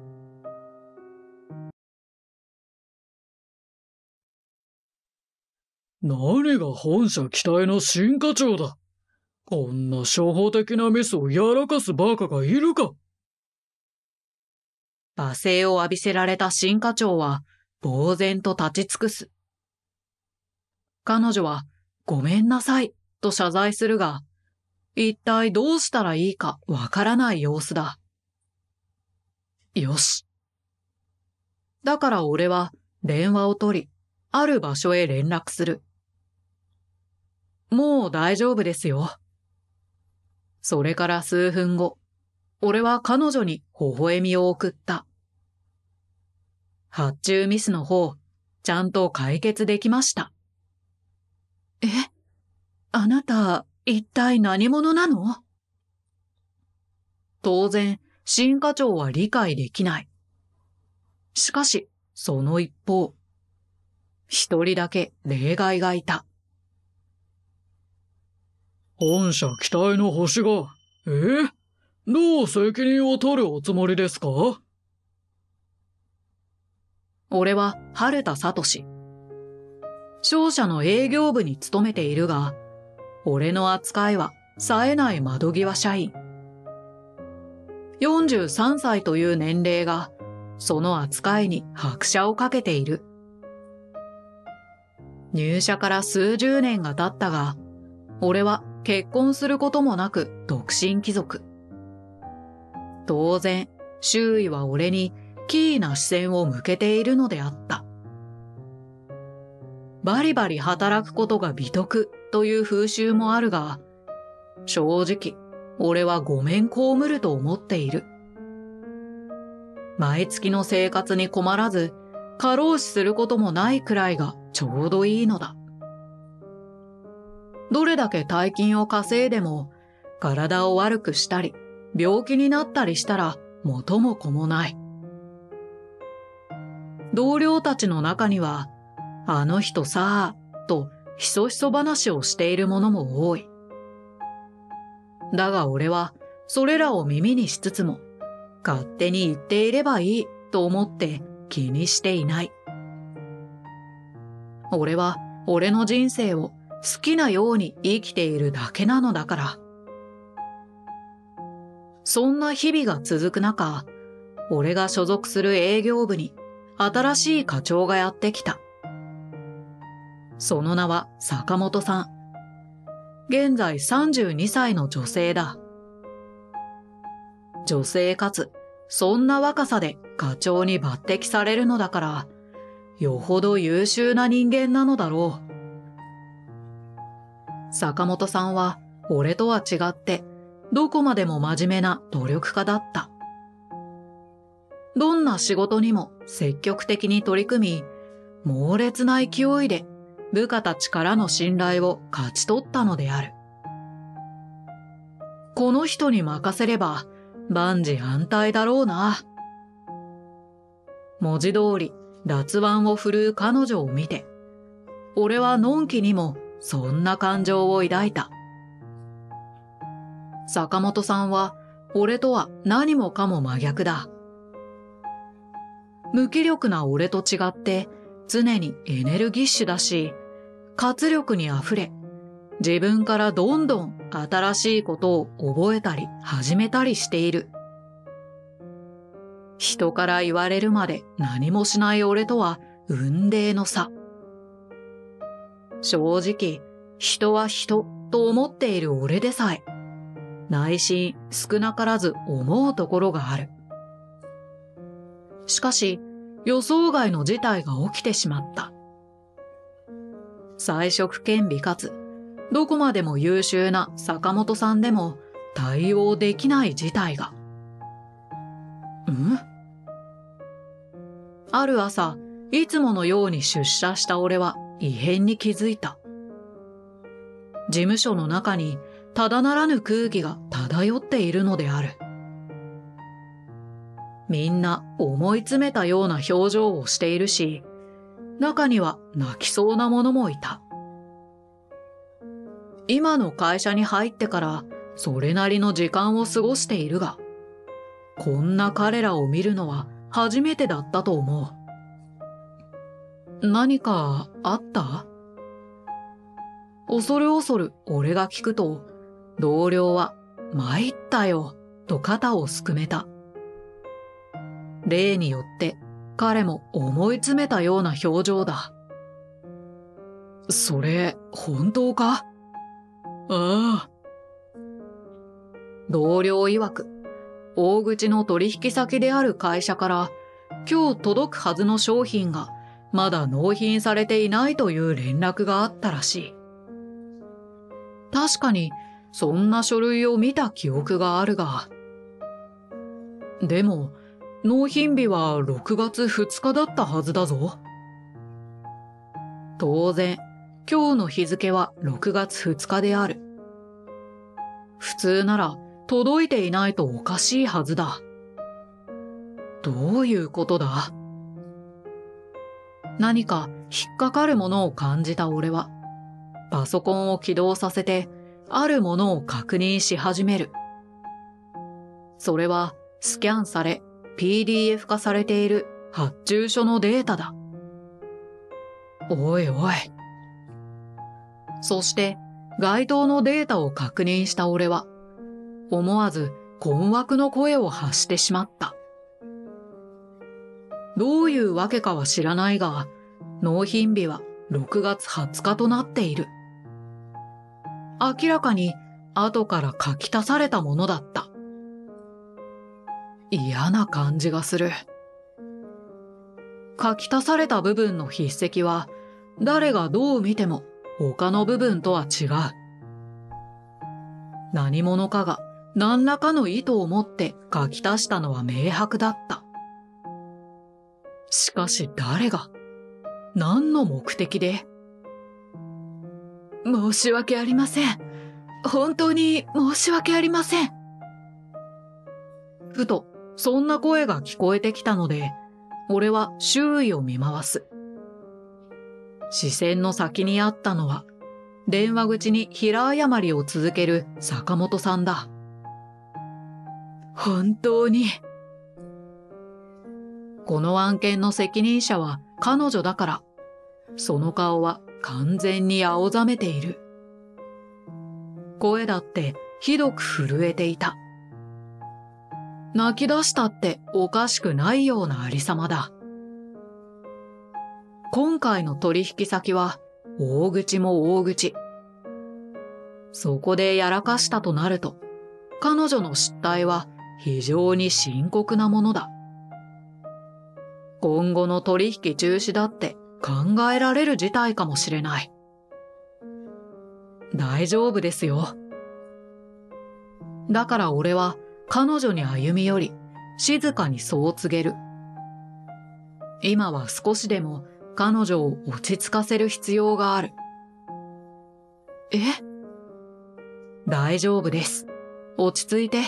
何が本社期待の新課長だ。こんな初歩的なミスをやらかすバカがいるか。 罵声を浴びせられた新課長は呆然と立ち尽くす。彼女はごめんなさいと謝罪するが、一体どうしたらいいかわからない様子だ。よし。だから俺は電話を取り、ある場所へ連絡する。もう大丈夫ですよ。それから数分後、俺は彼女に微笑みを送った。発注ミスの方、ちゃんと解決できました。え？あなた、一体何者なの？当然、新課長は理解できない。しかし、その一方、一人だけ例外がいた。 本社期待の星が、え？どう責任を取るおつもりですか？ 俺は春田聡。商社の営業部に勤めているが、俺の扱いは冴えない窓際社員。よんじゅうさんさいという年齢が、その扱いに拍車をかけている。入社から数十年が経ったが、俺は結婚することもなく独身貴族。当然、周囲は俺に奇異な視線を向けているのであった。バリバリ働くことが美徳という風習もあるが、正直、俺はごめん被ると思っている。毎月の生活に困らず、過労死することもないくらいがちょうどいいのだ。どれだけ大金を稼いでも、体を悪くしたり、病気になったりしたら元も子もない。同僚たちの中には、あの人さあ、とひそひそ話をしている者も多い。だが俺は、それらを耳にしつつも、勝手に言っていればいいと思って気にしていない。俺は俺の人生を好きなように生きているだけなのだから。そんな日々が続く中、俺が所属する営業部に新しい課長がやってきた。その名は坂本さん。現在さんじゅうにさいの女性だ。女性かつ、そんな若さで課長に抜擢されるのだから、よほど優秀な人間なのだろう。坂本さんは、俺とは違って、どこまでも真面目な努力家だった。どんな仕事にも積極的に取り組み、猛烈な勢いで部下たちからの信頼を勝ち取ったのである。この人に任せれば万事安泰だろうな。文字通り脱腕を振るう彼女を見て、俺はのんきにもそんな感情を抱いた。坂本さんは俺とは何もかも真逆だ。 無気力な俺と違って常にエネルギッシュだし、活力にあふれ、自分からどんどん新しいことを覚えたり始めたりしている。人から言われるまで何もしない俺とは雲泥の差。正直、人は人と思っている俺でさえ、内心少なからず思うところがある。しかし、予想外の事態が起きてしまった。才色兼備かつ、どこまでも優秀な坂本さんでも対応できない事態が。ん？ある朝、いつものように出社した俺は異変に気づいた。事務所の中にただならぬ空気が漂っているのである。みんな思い詰めたような表情をしているし、中には泣きそうな者もいた。今の会社に入ってからそれなりの時間を過ごしているが、こんな彼らを見るのは初めてだったと思う。何かあった？恐る恐る俺が聞くと、同僚は参ったよと肩をすくめた。例によって彼も思い詰めたような表情だ。それ本当か？ ああ。 同僚曰く、大口の取引先である会社から今日届くはずの商品がまだ納品されていないという連絡があったらしい。確かにそんな書類を見た記憶があるが、でも納品日はろくがつふつかだったはずだぞ。当然、今日の日付はろくがつふつかである。普通なら届いていないとおかしいはずだ。どういうことだ？何か引っかかるものを感じた俺は、パソコンを起動させて、あるものを確認し始める。それはスキャンされ、ピーディーエフ 化されている発注書のデータだ。おいおい。そして、該当のデータを確認した俺は、思わず困惑の声を発してしまった。どういうわけかは知らないが、納品日はろくがつはつかとなっている。明らかに後から書き足されたものだった。嫌な感じがする。書き足された部分の筆跡は、誰がどう見ても他の部分とは違う。何者かが何らかの意図を持って書き足したのは明白だった。しかし誰が、何の目的で？申し訳ありません。本当に申し訳ありません。ふと、そんな声が聞こえてきたので、俺は周囲を見回す。視線の先にあったのは、電話口に平謝りを続ける坂本さんだ。本当に。この案件の責任者は彼女だから、その顔は完全に青ざめている。声だってひどく震えていた。泣き出したっておかしくないようなありさまだ。今回の取引先は大口も大口。そこでやらかしたとなると、彼女の失態は非常に深刻なものだ。今後の取引中止だって考えられる事態かもしれない。大丈夫ですよ。だから俺は彼女に歩み寄り、静かにそう告げる。今は少しでも彼女を落ち着かせる必要がある。え？大丈夫です。落ち着いて。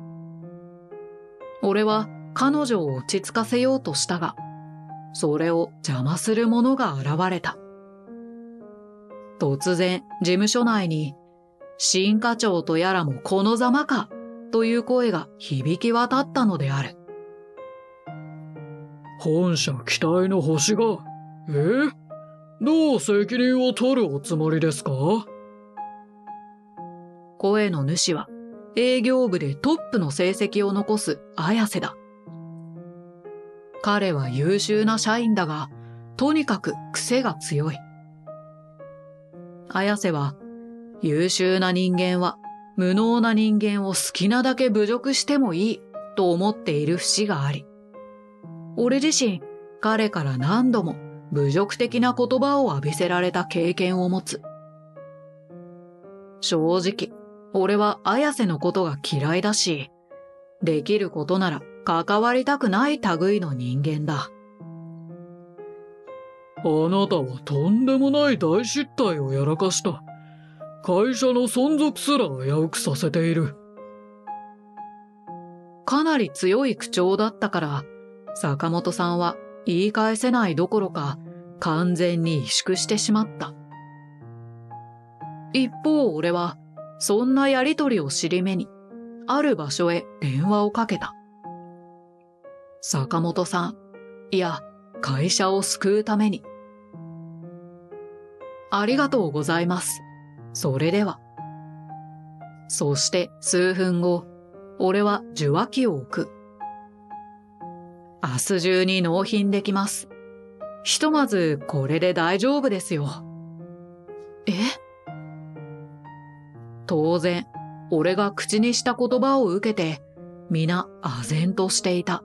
俺は彼女を落ち着かせようとしたが、それを邪魔する者が現れた。突然、事務所内に、新課長とやらもこのざまか、という声が響き渡ったのである。 本社期待の星が。えー、どう責任を取るおつもりですか？ 声の主は営業部でトップの成績を残す綾瀬だ。彼は優秀な社員だが、とにかく癖が強い。綾瀬は、優秀な人間は無能な人間を好きなだけ侮辱してもいいと思っている節があり、俺自身彼から何度も侮辱的な言葉を浴びせられた経験を持つ。正直、俺は綾瀬のことが嫌いだし、できることなら関わりたくない類の人間だ。 あなたはとんでもない大失態をやらかした。会社の存続すら危うくさせている。 かなり強い口調だったから、坂本さんは言い返せないどころか完全に萎縮してしまった。一方俺はそんなやりとりを尻目にある場所へ電話をかけた。坂本さん、いや会社を救うために。ありがとうございます。それでは。そして数分後、俺は受話器を置く。明日中に納品できます。ひとまずこれで大丈夫ですよ。え？当然、俺が口にした言葉を受けて、皆唖然としていた。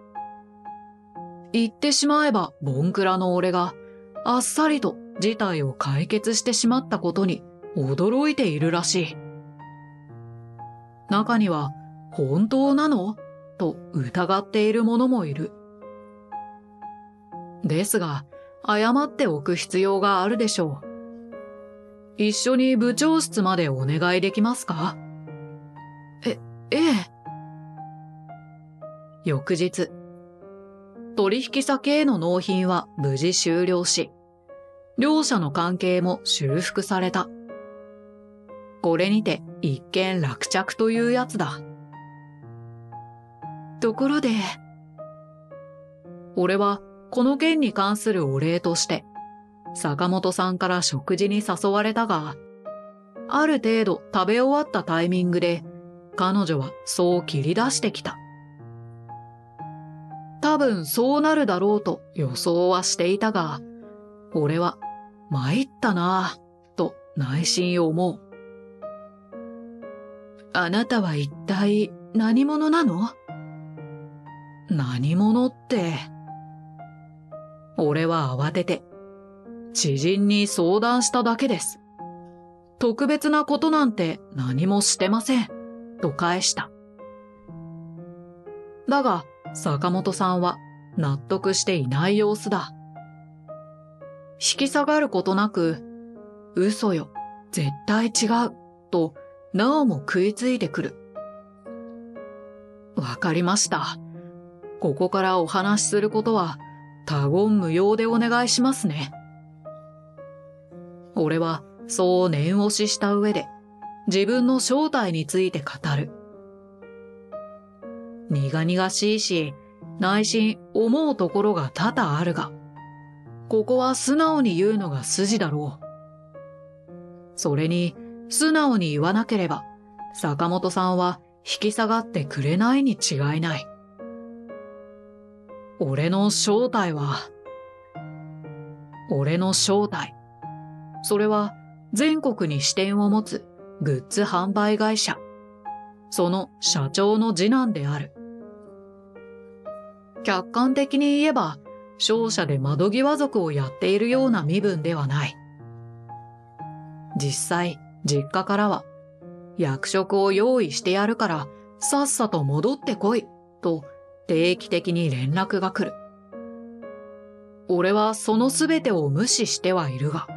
言ってしまえばボンクラの俺があっさりと事態を解決してしまったことに驚いているらしい。中には本当なの？と疑っている者もいる。ですが、謝っておく必要があるでしょう。一緒に部長室までお願いできますか？え、ええ。翌日、取引先への納品は無事終了し、両者の関係も修復された。これにて一件落着というやつだ。ところで、俺はこの件に関するお礼として、坂本さんから食事に誘われたが、ある程度食べ終わったタイミングで、彼女はそう切り出してきた。多分そうなるだろうと予想はしていたが、俺は参ったなぁと内心思う。あなたは一体何者なの？何者って。俺は慌てて、知人に相談しただけです。特別なことなんて何もしてません、と返した。だが、坂本さんは納得していない様子だ。引き下がることなく、嘘よ、絶対違う、となおも食いついてくる。わかりました。ここからお話しすることは他言無用でお願いしますね。俺はそう念押しした上で自分の正体について語る。苦々しいし、内心思うところが多々あるが、ここは素直に言うのが筋だろう。それに素直に言わなければ坂本さんは引き下がってくれないに違いない。俺の正体は、俺の正体。それは全国に支店を持つグッズ販売会社。その社長の次男である。客観的に言えば、商社で窓際族をやっているような身分ではない。実際、実家からは、役職を用意してやるから、さっさと戻ってこい、と定期的に連絡が来る。俺はそのすべてを無視してはいるが。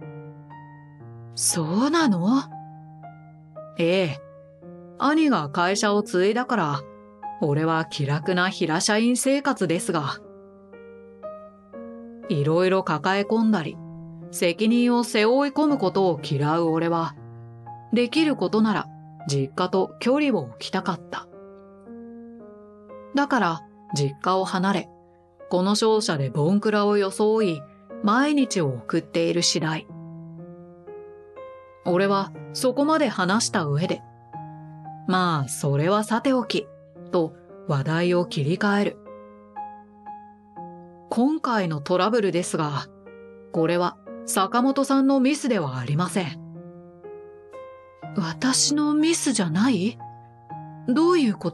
そうなの？ええ。兄が会社を継いだから、俺は気楽な平社員生活ですが、いろいろ抱え込んだり、責任を背負い込むことを嫌う俺は、できることなら実家と距離を置きたかった。だから実家を離れ、 この商社でボンクラを装い、毎日を送っている次第。俺はそこまで話した上で、まあ、それはさておき、と話題を切り替える。今回のトラブルですが、これは坂本さんのミスではありません。 私のミスじゃない？どういうこと？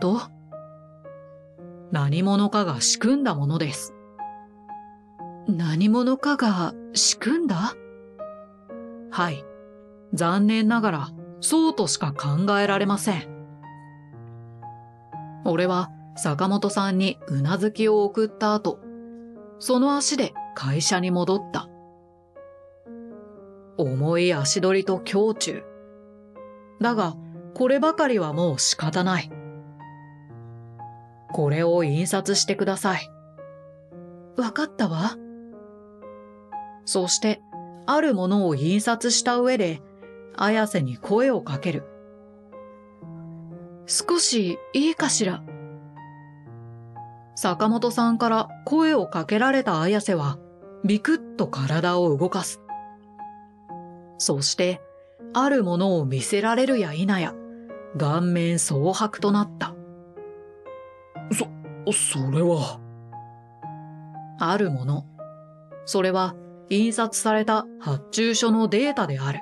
何者かが仕組んだものです。 何者かが仕組んだ？ はい。残念ながら、そうとしか考えられません。俺は坂本さんにうなずきを送った後、その足で会社に戻った。重い足取りと胸中。だが、こればかりはもう仕方ない。これを印刷してください。 わかったわ。 そして、あるものを印刷した上で、綾瀬に声をかける。 少しいいかしら。 坂本さんから声をかけられた綾瀬は、ビクッと体を動かす。そして、あるものを見せられるや否や、顔面蒼白となった。 そ、それは。 あるもの。それは、印刷された発注書のデータである。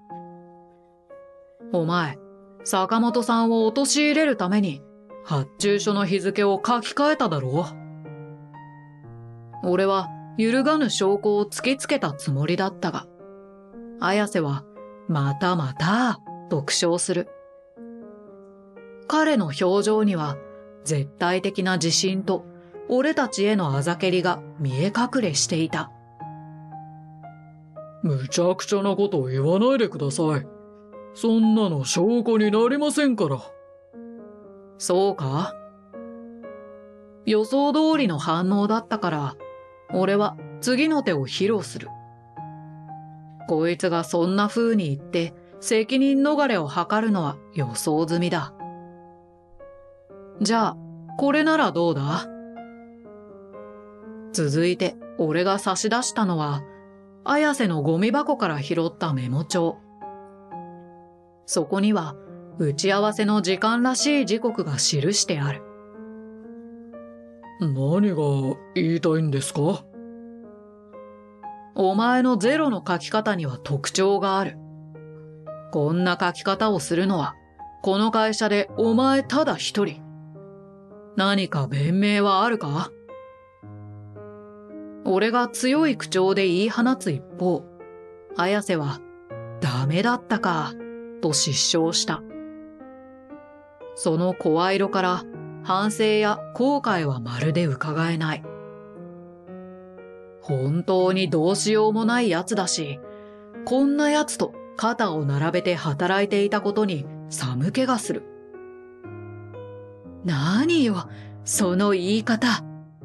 お前、坂本さんを陥れるために、発注書の日付を書き換えただろう。俺は揺るがぬ証拠を突きつけたつもりだったが、綾瀬は、またまた、と苦笑する。彼の表情には、絶対的な自信と、俺たちへのあざけりが見え隠れしていた。 むちゃくちゃなことを言わないでください。そんなの証拠になりませんから。 そうか？予想通りの反応だったから、俺は次の手を披露する。こいつがそんな風に言って責任逃れを図るのは予想済みだ。じゃあ、これならどうだ？続いて俺が差し出したのは、綾瀬のゴミ箱から拾ったメモ帳。そこには、打ち合わせの時間らしい時刻が記してある。 何が言いたいんですか？ お前のゼロの書き方には特徴がある。こんな書き方をするのは、この会社でお前ただ一人。何か弁明はあるか？俺が強い口調で言い放つ一方、綾瀬は、ダメだったか、と失笑した。その声色から反省や後悔はまるで伺えない。本当にどうしようもない奴だし、こんな奴と肩を並べて働いていたことに寒気がする。 何よ、その言い方。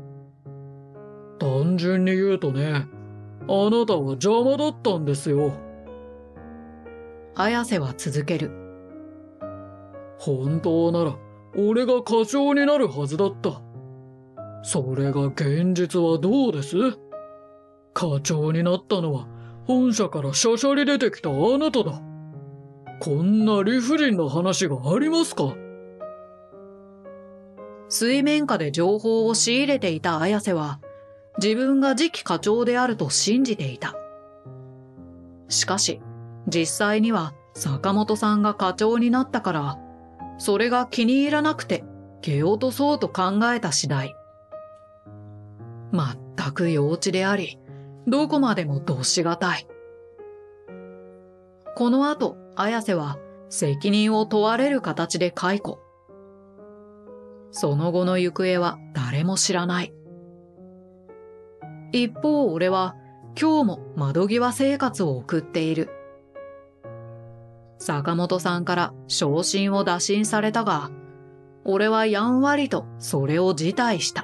単純に言うとね、あなたは邪魔だったんですよ。 綾瀬は続ける。 本当なら、俺が課長になるはずだった。それが現実はどうです？課長になったのは、本社からしゃしゃり出てきたあなただ。こんな理不尽な話がありますか？ 水面下で情報を仕入れていた綾瀬は、自分が次期課長であると信じていた。しかし、実際には坂本さんが課長になったから、それが気に入らなくて蹴落とそうと考えた次第。まったく幼稚であり、どこまでもどしがたい。この後、綾瀬は責任を問われる形で解雇。その後の行方は誰も知らない。一方、俺は今日も窓際生活を送っている。坂本さんから昇進を打診されたが、俺はやんわりとそれを辞退した。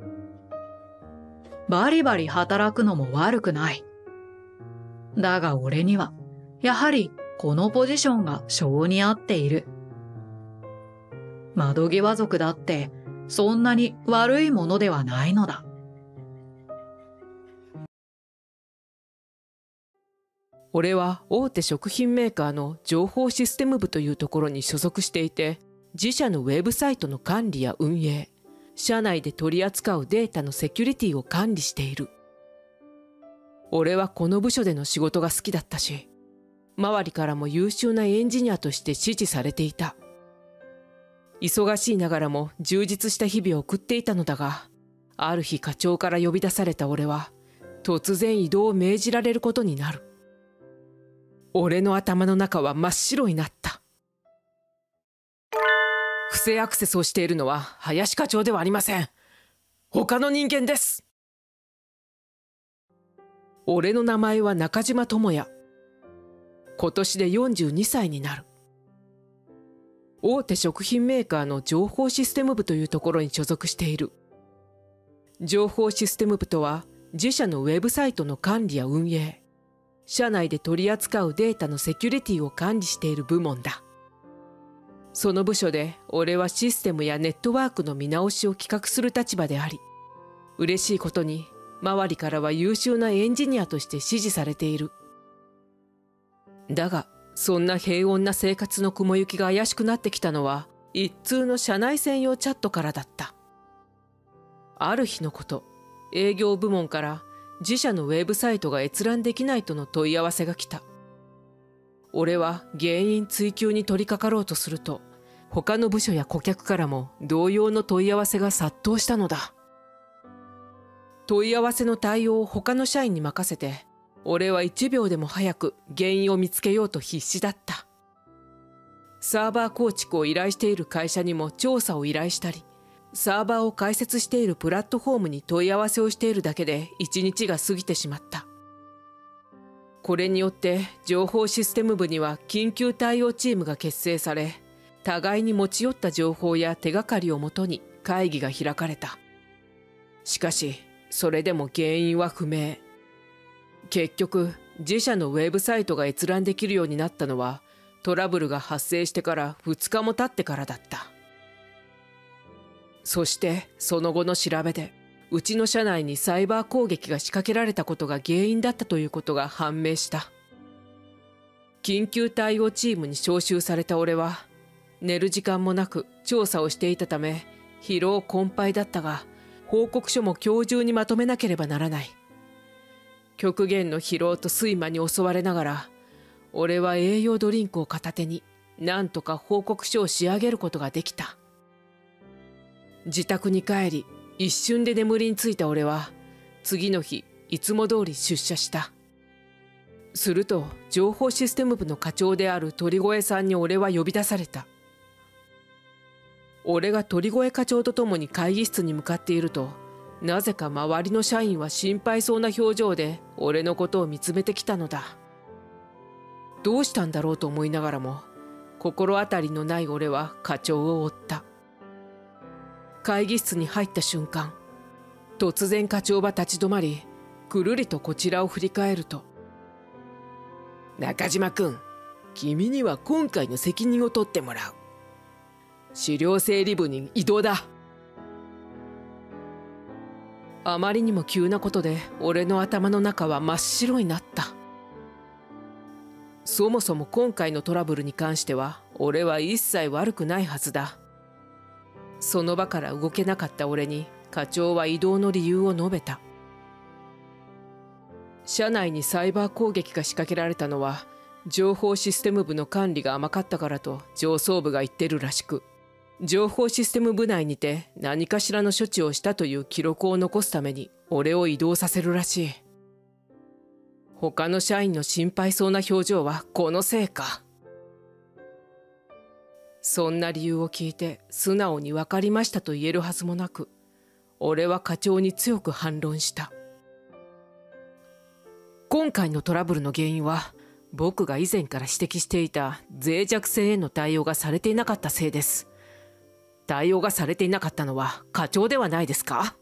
バリバリ働くのも悪くない。だが俺には、やはりこのポジションが性に合っている。窓際族だってそんなに悪いものではないのだ。 俺は大手食品メーカーの情報システム部というところに所属していて、自社のウェブサイトの管理や運営、社内で取り扱うデータのセキュリティを管理している。俺はこの部署での仕事が好きだったし、周りからも優秀なエンジニアとして支持されていた。忙しいながらも充実した日々を送っていたのだが、ある日課長から呼び出された俺は、突然異動を命じられることになる。俺の頭の中は真っ白になった。不正アクセスをしているのは林課長ではありません。他の人間です。俺の名前は中島智也。今年でよんじゅうにさいになる。大手食品メーカーの情報システム部というところに所属している。情報システム部とは、自社のウェブサイトの管理や運営、社内で取り扱うデータのセキュリティを管理している部門だ。その部署で俺はシステムやネットワークの見直しを企画する立場であり、嬉しいことに周りからは優秀なエンジニアとして支持されている。だが、そんな平穏な生活の雲行きが怪しくなってきたのは、一通の社内専用チャットからだった。ある日のこと、営業部門から自社のウェブサイトが閲覧できないとの問い合わせが来た。俺は原因追求に取り掛かろうとすると、他の部署や顧客からも同様の問い合わせが殺到したのだ。問い合わせの対応を他の社員に任せて、俺はいちびょうでも早く原因を見つけようと必死だった。サーバー構築を依頼している会社にも調査を依頼したり、サーバーを開設しているプラットフォームに問い合わせをしているだけで一日が過ぎてしまった。これによって情報システム部には緊急対応チームが結成され、互いに持ち寄った情報や手がかりをもとに会議が開かれた。しかし、それでも原因は不明。結局、自社のウェブサイトが閲覧できるようになったのは、トラブルが発生してからふつかも経ってからだった。そして、その後の調べで、うちの社内にサイバー攻撃が仕掛けられたことが原因だったということが判明した。緊急対応チームに招集された俺は、寝る時間もなく調査をしていたため、疲労困憊だったが、報告書も今日中にまとめなければならない。極限の疲労と睡魔に襲われながら、俺は栄養ドリンクを片手に、なんとか報告書を仕上げることができた。自宅に帰り、一瞬で眠りについた俺は、次の日、いつも通り出社した。すると、情報システム部の課長である鳥越さんに俺は呼び出された。俺が鳥越課長と共に会議室に向かっていると、なぜか周りの社員は心配そうな表情で俺のことを見つめてきたのだ。どうしたんだろうと思いながらも、心当たりのない俺は課長を追った。会議室に入った瞬間、突然課長は立ち止まり、くるりとこちらを振り返ると、中島君、君には今回の責任を取ってもらう。資料整理部に異動だ。あまりにも急なことで俺の頭の中は真っ白になった。そもそも今回のトラブルに関しては俺は一切悪くないはずだ。その場から動けなかった俺に課長は異動の理由を述べた。社内にサイバー攻撃が仕掛けられたのは情報システム部の管理が甘かったからと上層部が言ってるらしく、情報システム部内にて何かしらの処置をしたという記録を残すために俺を異動させるらしい。他の社員の心配そうな表情はこのせいか。そんな理由を聞いて素直に分かりましたと言えるはずもなく、俺は課長に強く反論した。今回のトラブルの原因は僕が以前から指摘していた脆弱性への対応がされていなかったせいです。対応がされていなかったのは課長ではないですか？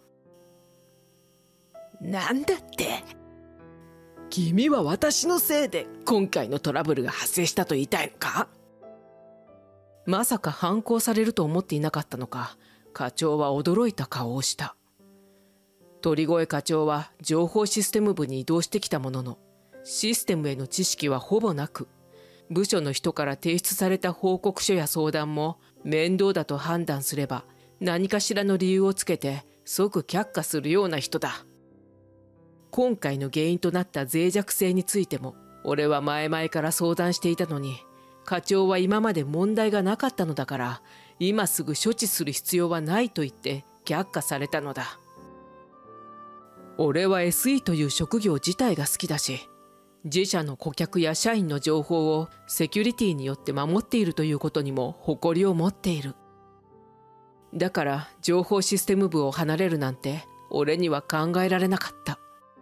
なんだって？君は私のせいで今回のトラブルが発生したと言いたいのか？まさか反抗されると思っていなかったのか、課長は驚いた顔をした。鳥越課長は情報システム部に移動してきたものの、 システムへの知識はほぼなく、部署の人から提出された報告書や相談も面倒だと判断すれば何かしらの理由をつけて即却下するような人だ。今回の原因となった脆弱性についても俺は前々から相談していたのに、課長は今まで問題がなかったのだから今すぐ処置する必要はないと言って却下されたのだ。俺は エスイー という職業自体が好きだし、自社の顧客や社員の情報をセキュリティによって守っているということにも誇りを持っている。だから情報システム部を離れるなんて俺には考えられなかった。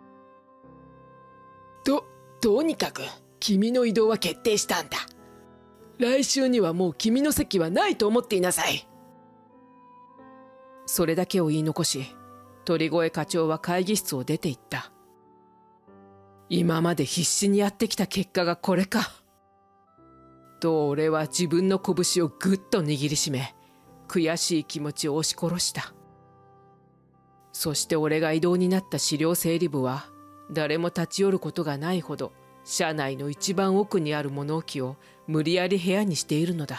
と、とにかく君の異動は決定したんだ。来週にはもう君の席はないと思っていなさい。 それだけを言い残し、鳥越課長は会議室を出て行った。今まで必死にやってきた結果がこれか。と俺は自分の拳をぐっと握りしめ、悔しい気持ちを押し殺した。そして俺が異動になった資料整理部は、誰も立ち寄ることがないほど、社内の一番奥にある物置を無理やり部屋にしているのだ。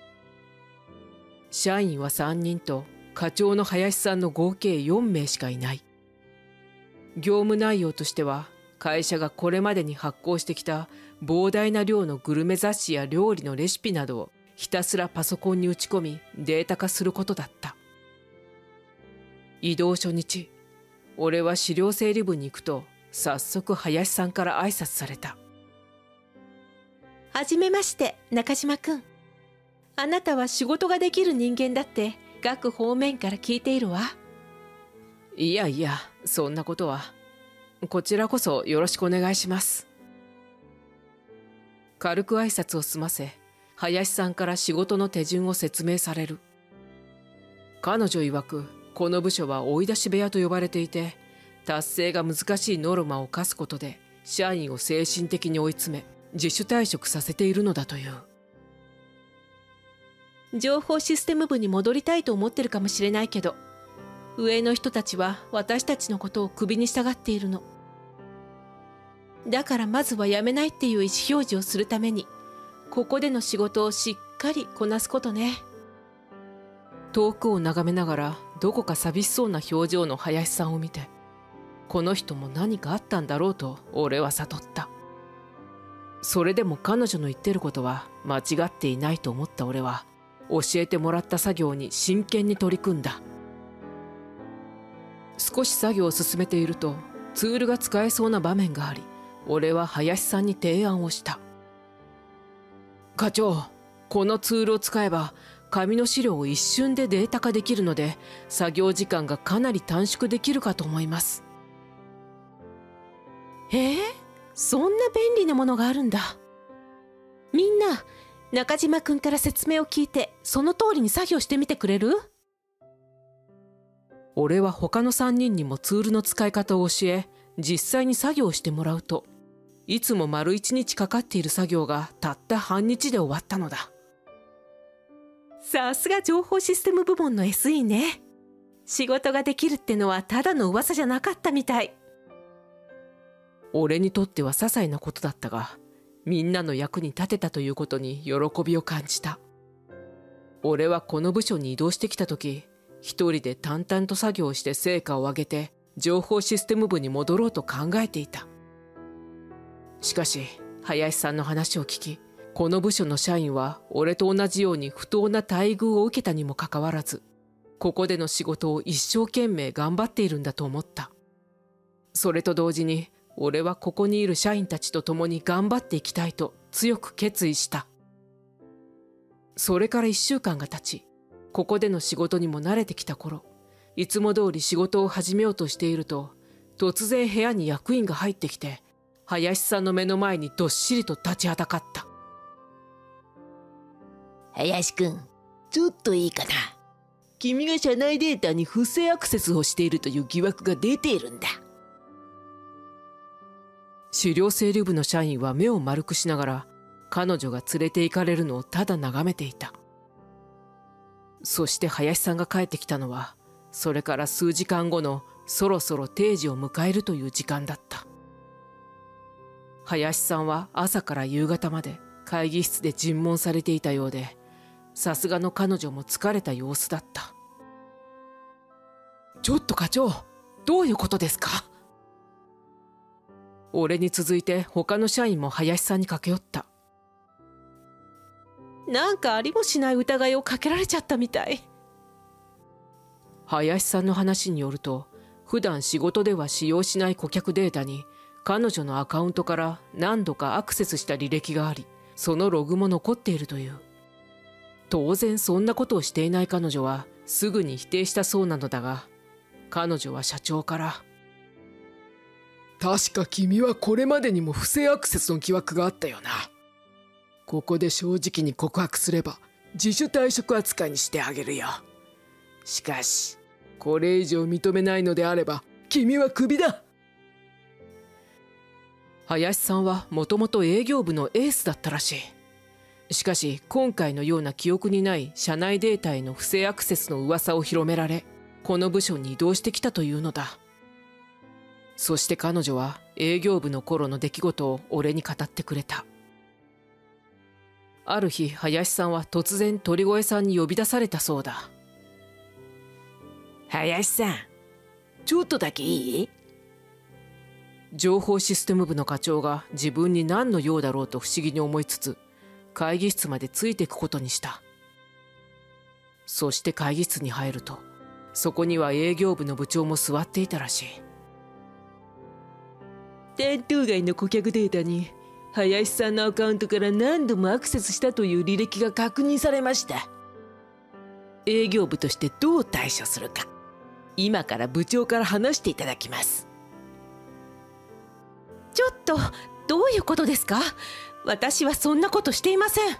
社員はさんにんと、課長の林さんの合計よんめいしかいない。業務内容としては、会社がこれまでに発行してきた膨大な量のグルメ雑誌や料理のレシピなどをひたすらパソコンに打ち込みデータ化することだった。異動初日、俺は資料整理部に行くと早速林さんから挨拶された。 はじめまして、中島くん。あなたは仕事ができる人間だって各方面から聞いているわ。 いやいや、そんなことは。こちらこそよろしくお願いします。軽く挨拶を済ませ、林さんから仕事の手順を説明される。彼女曰く、この部署は追い出し部屋と呼ばれていて、達成が難しいノルマを課すことで、社員を精神的に追い詰め、自主退職させているのだという。 情報システム部に戻りたいと思ってるかもしれないけど、上の人たちは私たちのことをクビにしたがっているの。だからまずは辞めないっていう意思表示をするために、ここでの仕事をしっかりこなすことね。 遠くを眺めながらどこか寂しそうな表情の林さんを見て、この人も何かあったんだろうと俺は悟った。それでも彼女の言ってることは間違っていないと思った俺は、教えてもらった作業に真剣に取り組んだ。少し作業を進めているとツールが使えそうな場面があり、俺は林さんに提案をした。課長、このツールを使えば紙の資料を一瞬でデータ化できるので、作業時間がかなり短縮できるかと思います。 へえ、そんな便利なものがあるんだ。みんな、中島くんから説明を聞いて、その通りに作業してみてくれる？ 俺は他のさんにんにもツールの使い方を教え、実際に作業してもらうと、いつも丸一日かかっている作業がたった半日で終わったのだ。 さすが情報システム部門の エスイー ね。仕事ができるってのはただの噂じゃなかったみたい。 俺にとっては些細なことだったが、みんなの役に立てたということに喜びを感じた。俺はこの部署に移動してきた時、一人で淡々と作業して成果を上げて情報システム部に戻ろうと考えていた。しかし林さんの話を聞き、この部署の社員は俺と同じように不当な待遇を受けたにもかかわらず、ここでの仕事を一生懸命頑張っているんだと思った。それと同時に俺はここにいる社員たちと共に頑張っていきたいと強く決意した。それから一週間が経ち、ここでの仕事にも慣れてきた頃、いつも通り仕事を始めようとしていると、突然部屋に役員が入ってきて、林さんの目の前にどっしりと立ちはだかった。 林くん、ちょっといいかな。君が社内データに不正アクセスをしているという疑惑が出ているんだ。 資料整理部の社員は目を丸くしながら、彼女が連れて行かれるのをただ眺めていた。そして林さんが帰ってきたのは、それから数時間後のそろそろ定時を迎えるという時間だった。 林さんは朝から夕方まで会議室で尋問されていたようで、さすがの彼女も疲れた様子だった。ちょっと課長、どういうことですか？俺に続いて他の社員も林さんに駆け寄った。 なんかありもしない疑いをかけられちゃったみたい。 林さんの話によると、普段仕事では使用しない顧客データに彼女のアカウントから何度かアクセスした履歴があり、そのログも残っているという。当然そんなことをしていない彼女はすぐに否定したそうなのだが、彼女は社長から、 確か君はこれまでにも不正アクセスの疑惑があったよな。ここで正直に告白すれば自主退職扱いにしてあげるよ。しかしこれ以上認めないのであれば君はクビだ。 林さんはもともと営業部のエースだったらしい。しかし今回のような記憶にない社内データへの不正アクセスの噂を広められ、この部署に移動してきたというのだ。そして彼女は営業部の頃の出来事を俺に語ってくれた。ある日、林さんは突然鳥越さんに呼び出されたそうだ。 林さん、ちょっとだけいい？ 情報システム部の課長が自分に何の用だろうと不思議に思いつつ、会議室までついていくことにした。そして会議室に入ると、そこには営業部の部長も座っていたらしい。 担当外の顧客データに林さんのアカウントから何度もアクセスしたという履歴が確認されました。営業部としてどう対処するか、今から部長から話していただきます。 ちょっと、どういうことですか？私はそんなことしていません。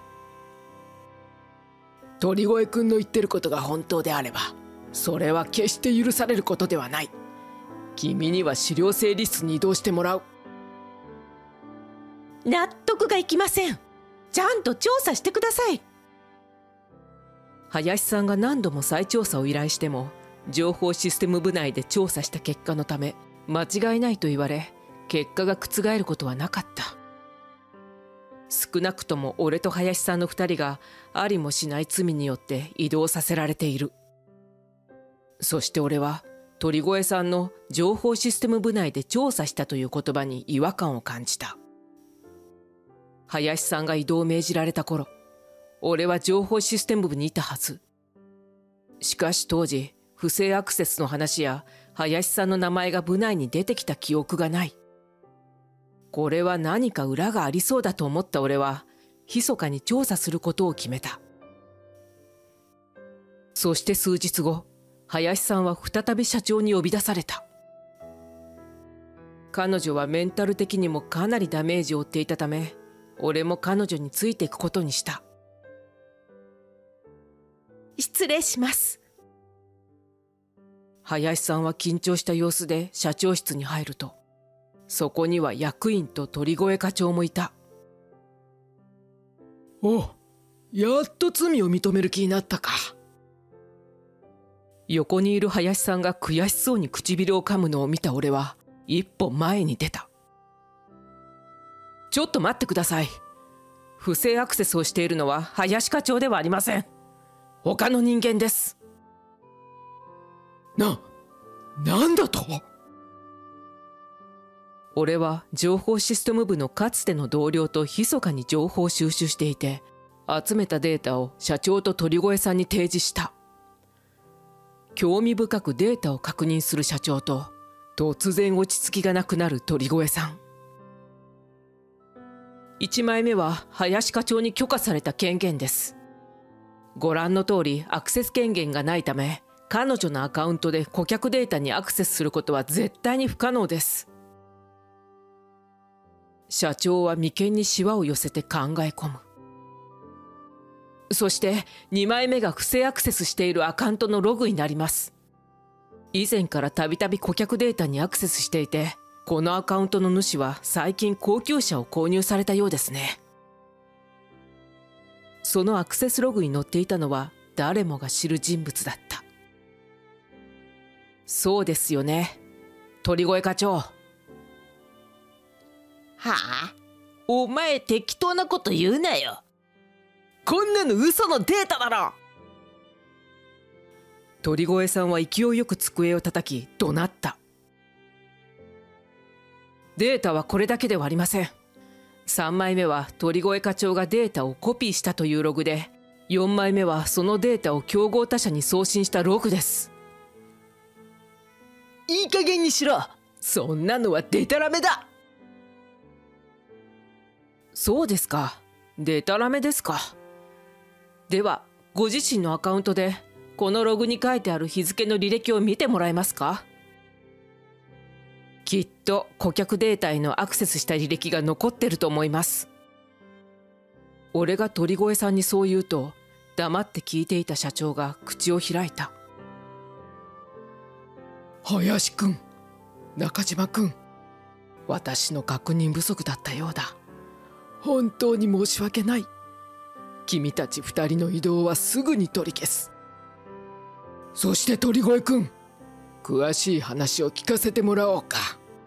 鳥越くんの言ってることが本当であれば、それは決して許されることではない。君には資料整理室に移動してもらう。 納得がいきません。ちゃんと調査してください。 林さんが何度も再調査を依頼しても、情報システム部内で調査した結果のため間違いないと言われ、結果が覆ることはなかった。少なくとも俺と林さんの二人がありもしない罪によって移動させられている。そして俺は鳥越さんの情報システム部内で調査したという言葉に違和感を感じた。林さんが異動を命じられた頃、俺は情報システム部にいたはず。しかし当時、不正アクセスの話や林さんの名前が部内に出てきた記憶がない。これは何か裏がありそうだと思った俺は、密かに調査することを決めた。そして数日後、林さんは再び社長に呼び出された。彼女はメンタル的にもかなりダメージを負っていたため、俺も彼女についていくことにした。 失礼します。 林さんは緊張した様子で社長室に入ると、そこには役員と鳥越課長もいた。 お、やっと罪を認める気になったか。 横にいる林さんが悔しそうに唇を噛むのを見た俺は一歩前に出た。ちょっと待ってください。不正アクセスをしているのは林課長ではありません。他の人間です。 な、なんだと？ 俺は情報システム部のかつての同僚と密かに情報を収集していて、集めたデータを社長と鳥越さんに提示した。興味深くデータを確認する社長と、突然落ち着きがなくなる鳥越さん。いちまいめは林課長に許可された権限です。ご覧の通りアクセス権限がないため、彼女のアカウントで顧客データにアクセスすることは絶対に不可能です。社長は眉間にシワを寄せて考え込む。そしてにまいめが不正アクセスしているアカウントのログになります。以前からたびたび顧客データにアクセスしていて、このアカウントの主は最近高級車を購入されたようですね。そのアクセスログに載っていたのは誰もが知る人物だった。そうですよね、鳥越課長。 はあ？お前適当なこと言うなよ。こんなの嘘のデータだろ。 鳥越さんは勢いよく机を叩き怒鳴った。データはこれだけではありません。さんまいめは鳥越課長がデータをコピーしたというログで、よんまいめはそのデータを競合他社に送信したログです。 いい加減にしろ。そんなのはデタラメだ。 そうですか。デタラメですか。ではご自身のアカウントでこのログに書いてある日付の履歴を見てもらえますか。きっと顧客データへのアクセスした履歴が残ってると思います。俺が鳥越さんにそう言うと、黙って聞いていた社長が口を開いた。 林くん、中島くん、私の確認不足だったようだ。本当に申し訳ない。君たち二人の移動はすぐに取り消す。そして鳥越くん、詳しい話を聞かせてもらおうか。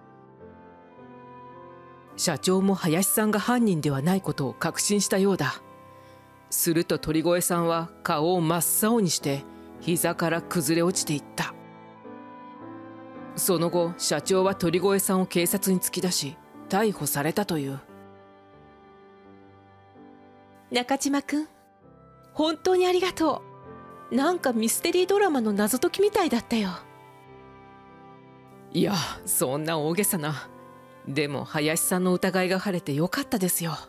社長も林さんが犯人ではないことを確信したようだ。すると鳥越さんは顔を真っ青にして膝から崩れ落ちていった。その後社長は鳥越さんを警察に突き出し逮捕されたという。 中島くん、本当にありがとう。なんかミステリードラマの謎解きみたいだったよ。 いや、そんな大げさな。でも林さんの疑いが晴れてよかったですよ。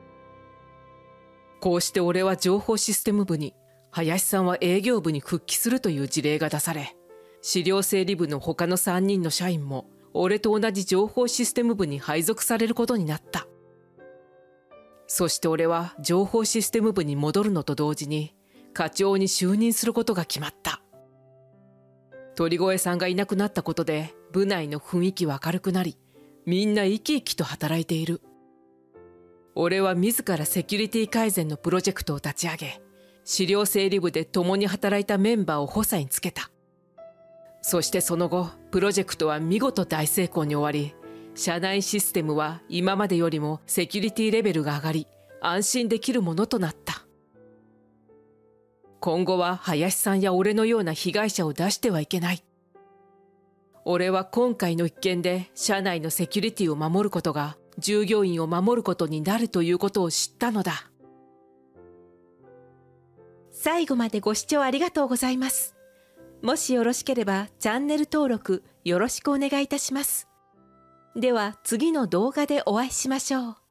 こうして俺は情報システム部に、林さんは営業部に復帰するという事例が出され、資料整理部の他のさんにんの社員も俺と同じ情報システム部に配属されることになった。そして俺は情報システム部に戻るのと同時に課長に就任することが決まった。鳥越さんがいなくなったことで部内の雰囲気は明るくなり、みんな生き生きと働いている。俺は自らセキュリティ改善のプロジェクトを立ち上げ、資料整理部で共に働いたメンバーを補佐につけた。そしてその後、プロジェクトは見事大成功に終わり、社内システムは今までよりもセキュリティレベルが上がり、安心できるものとなった。今後は林さんや俺のような被害者を出してはいけない。俺は今回の一件で社内のセキュリティを守ることが従業員を守ることになるということを知ったのだ。 最後までご視聴ありがとうございます。もしよろしければチャンネル登録よろしくお願いいたします。では次の動画でお会いしましょう。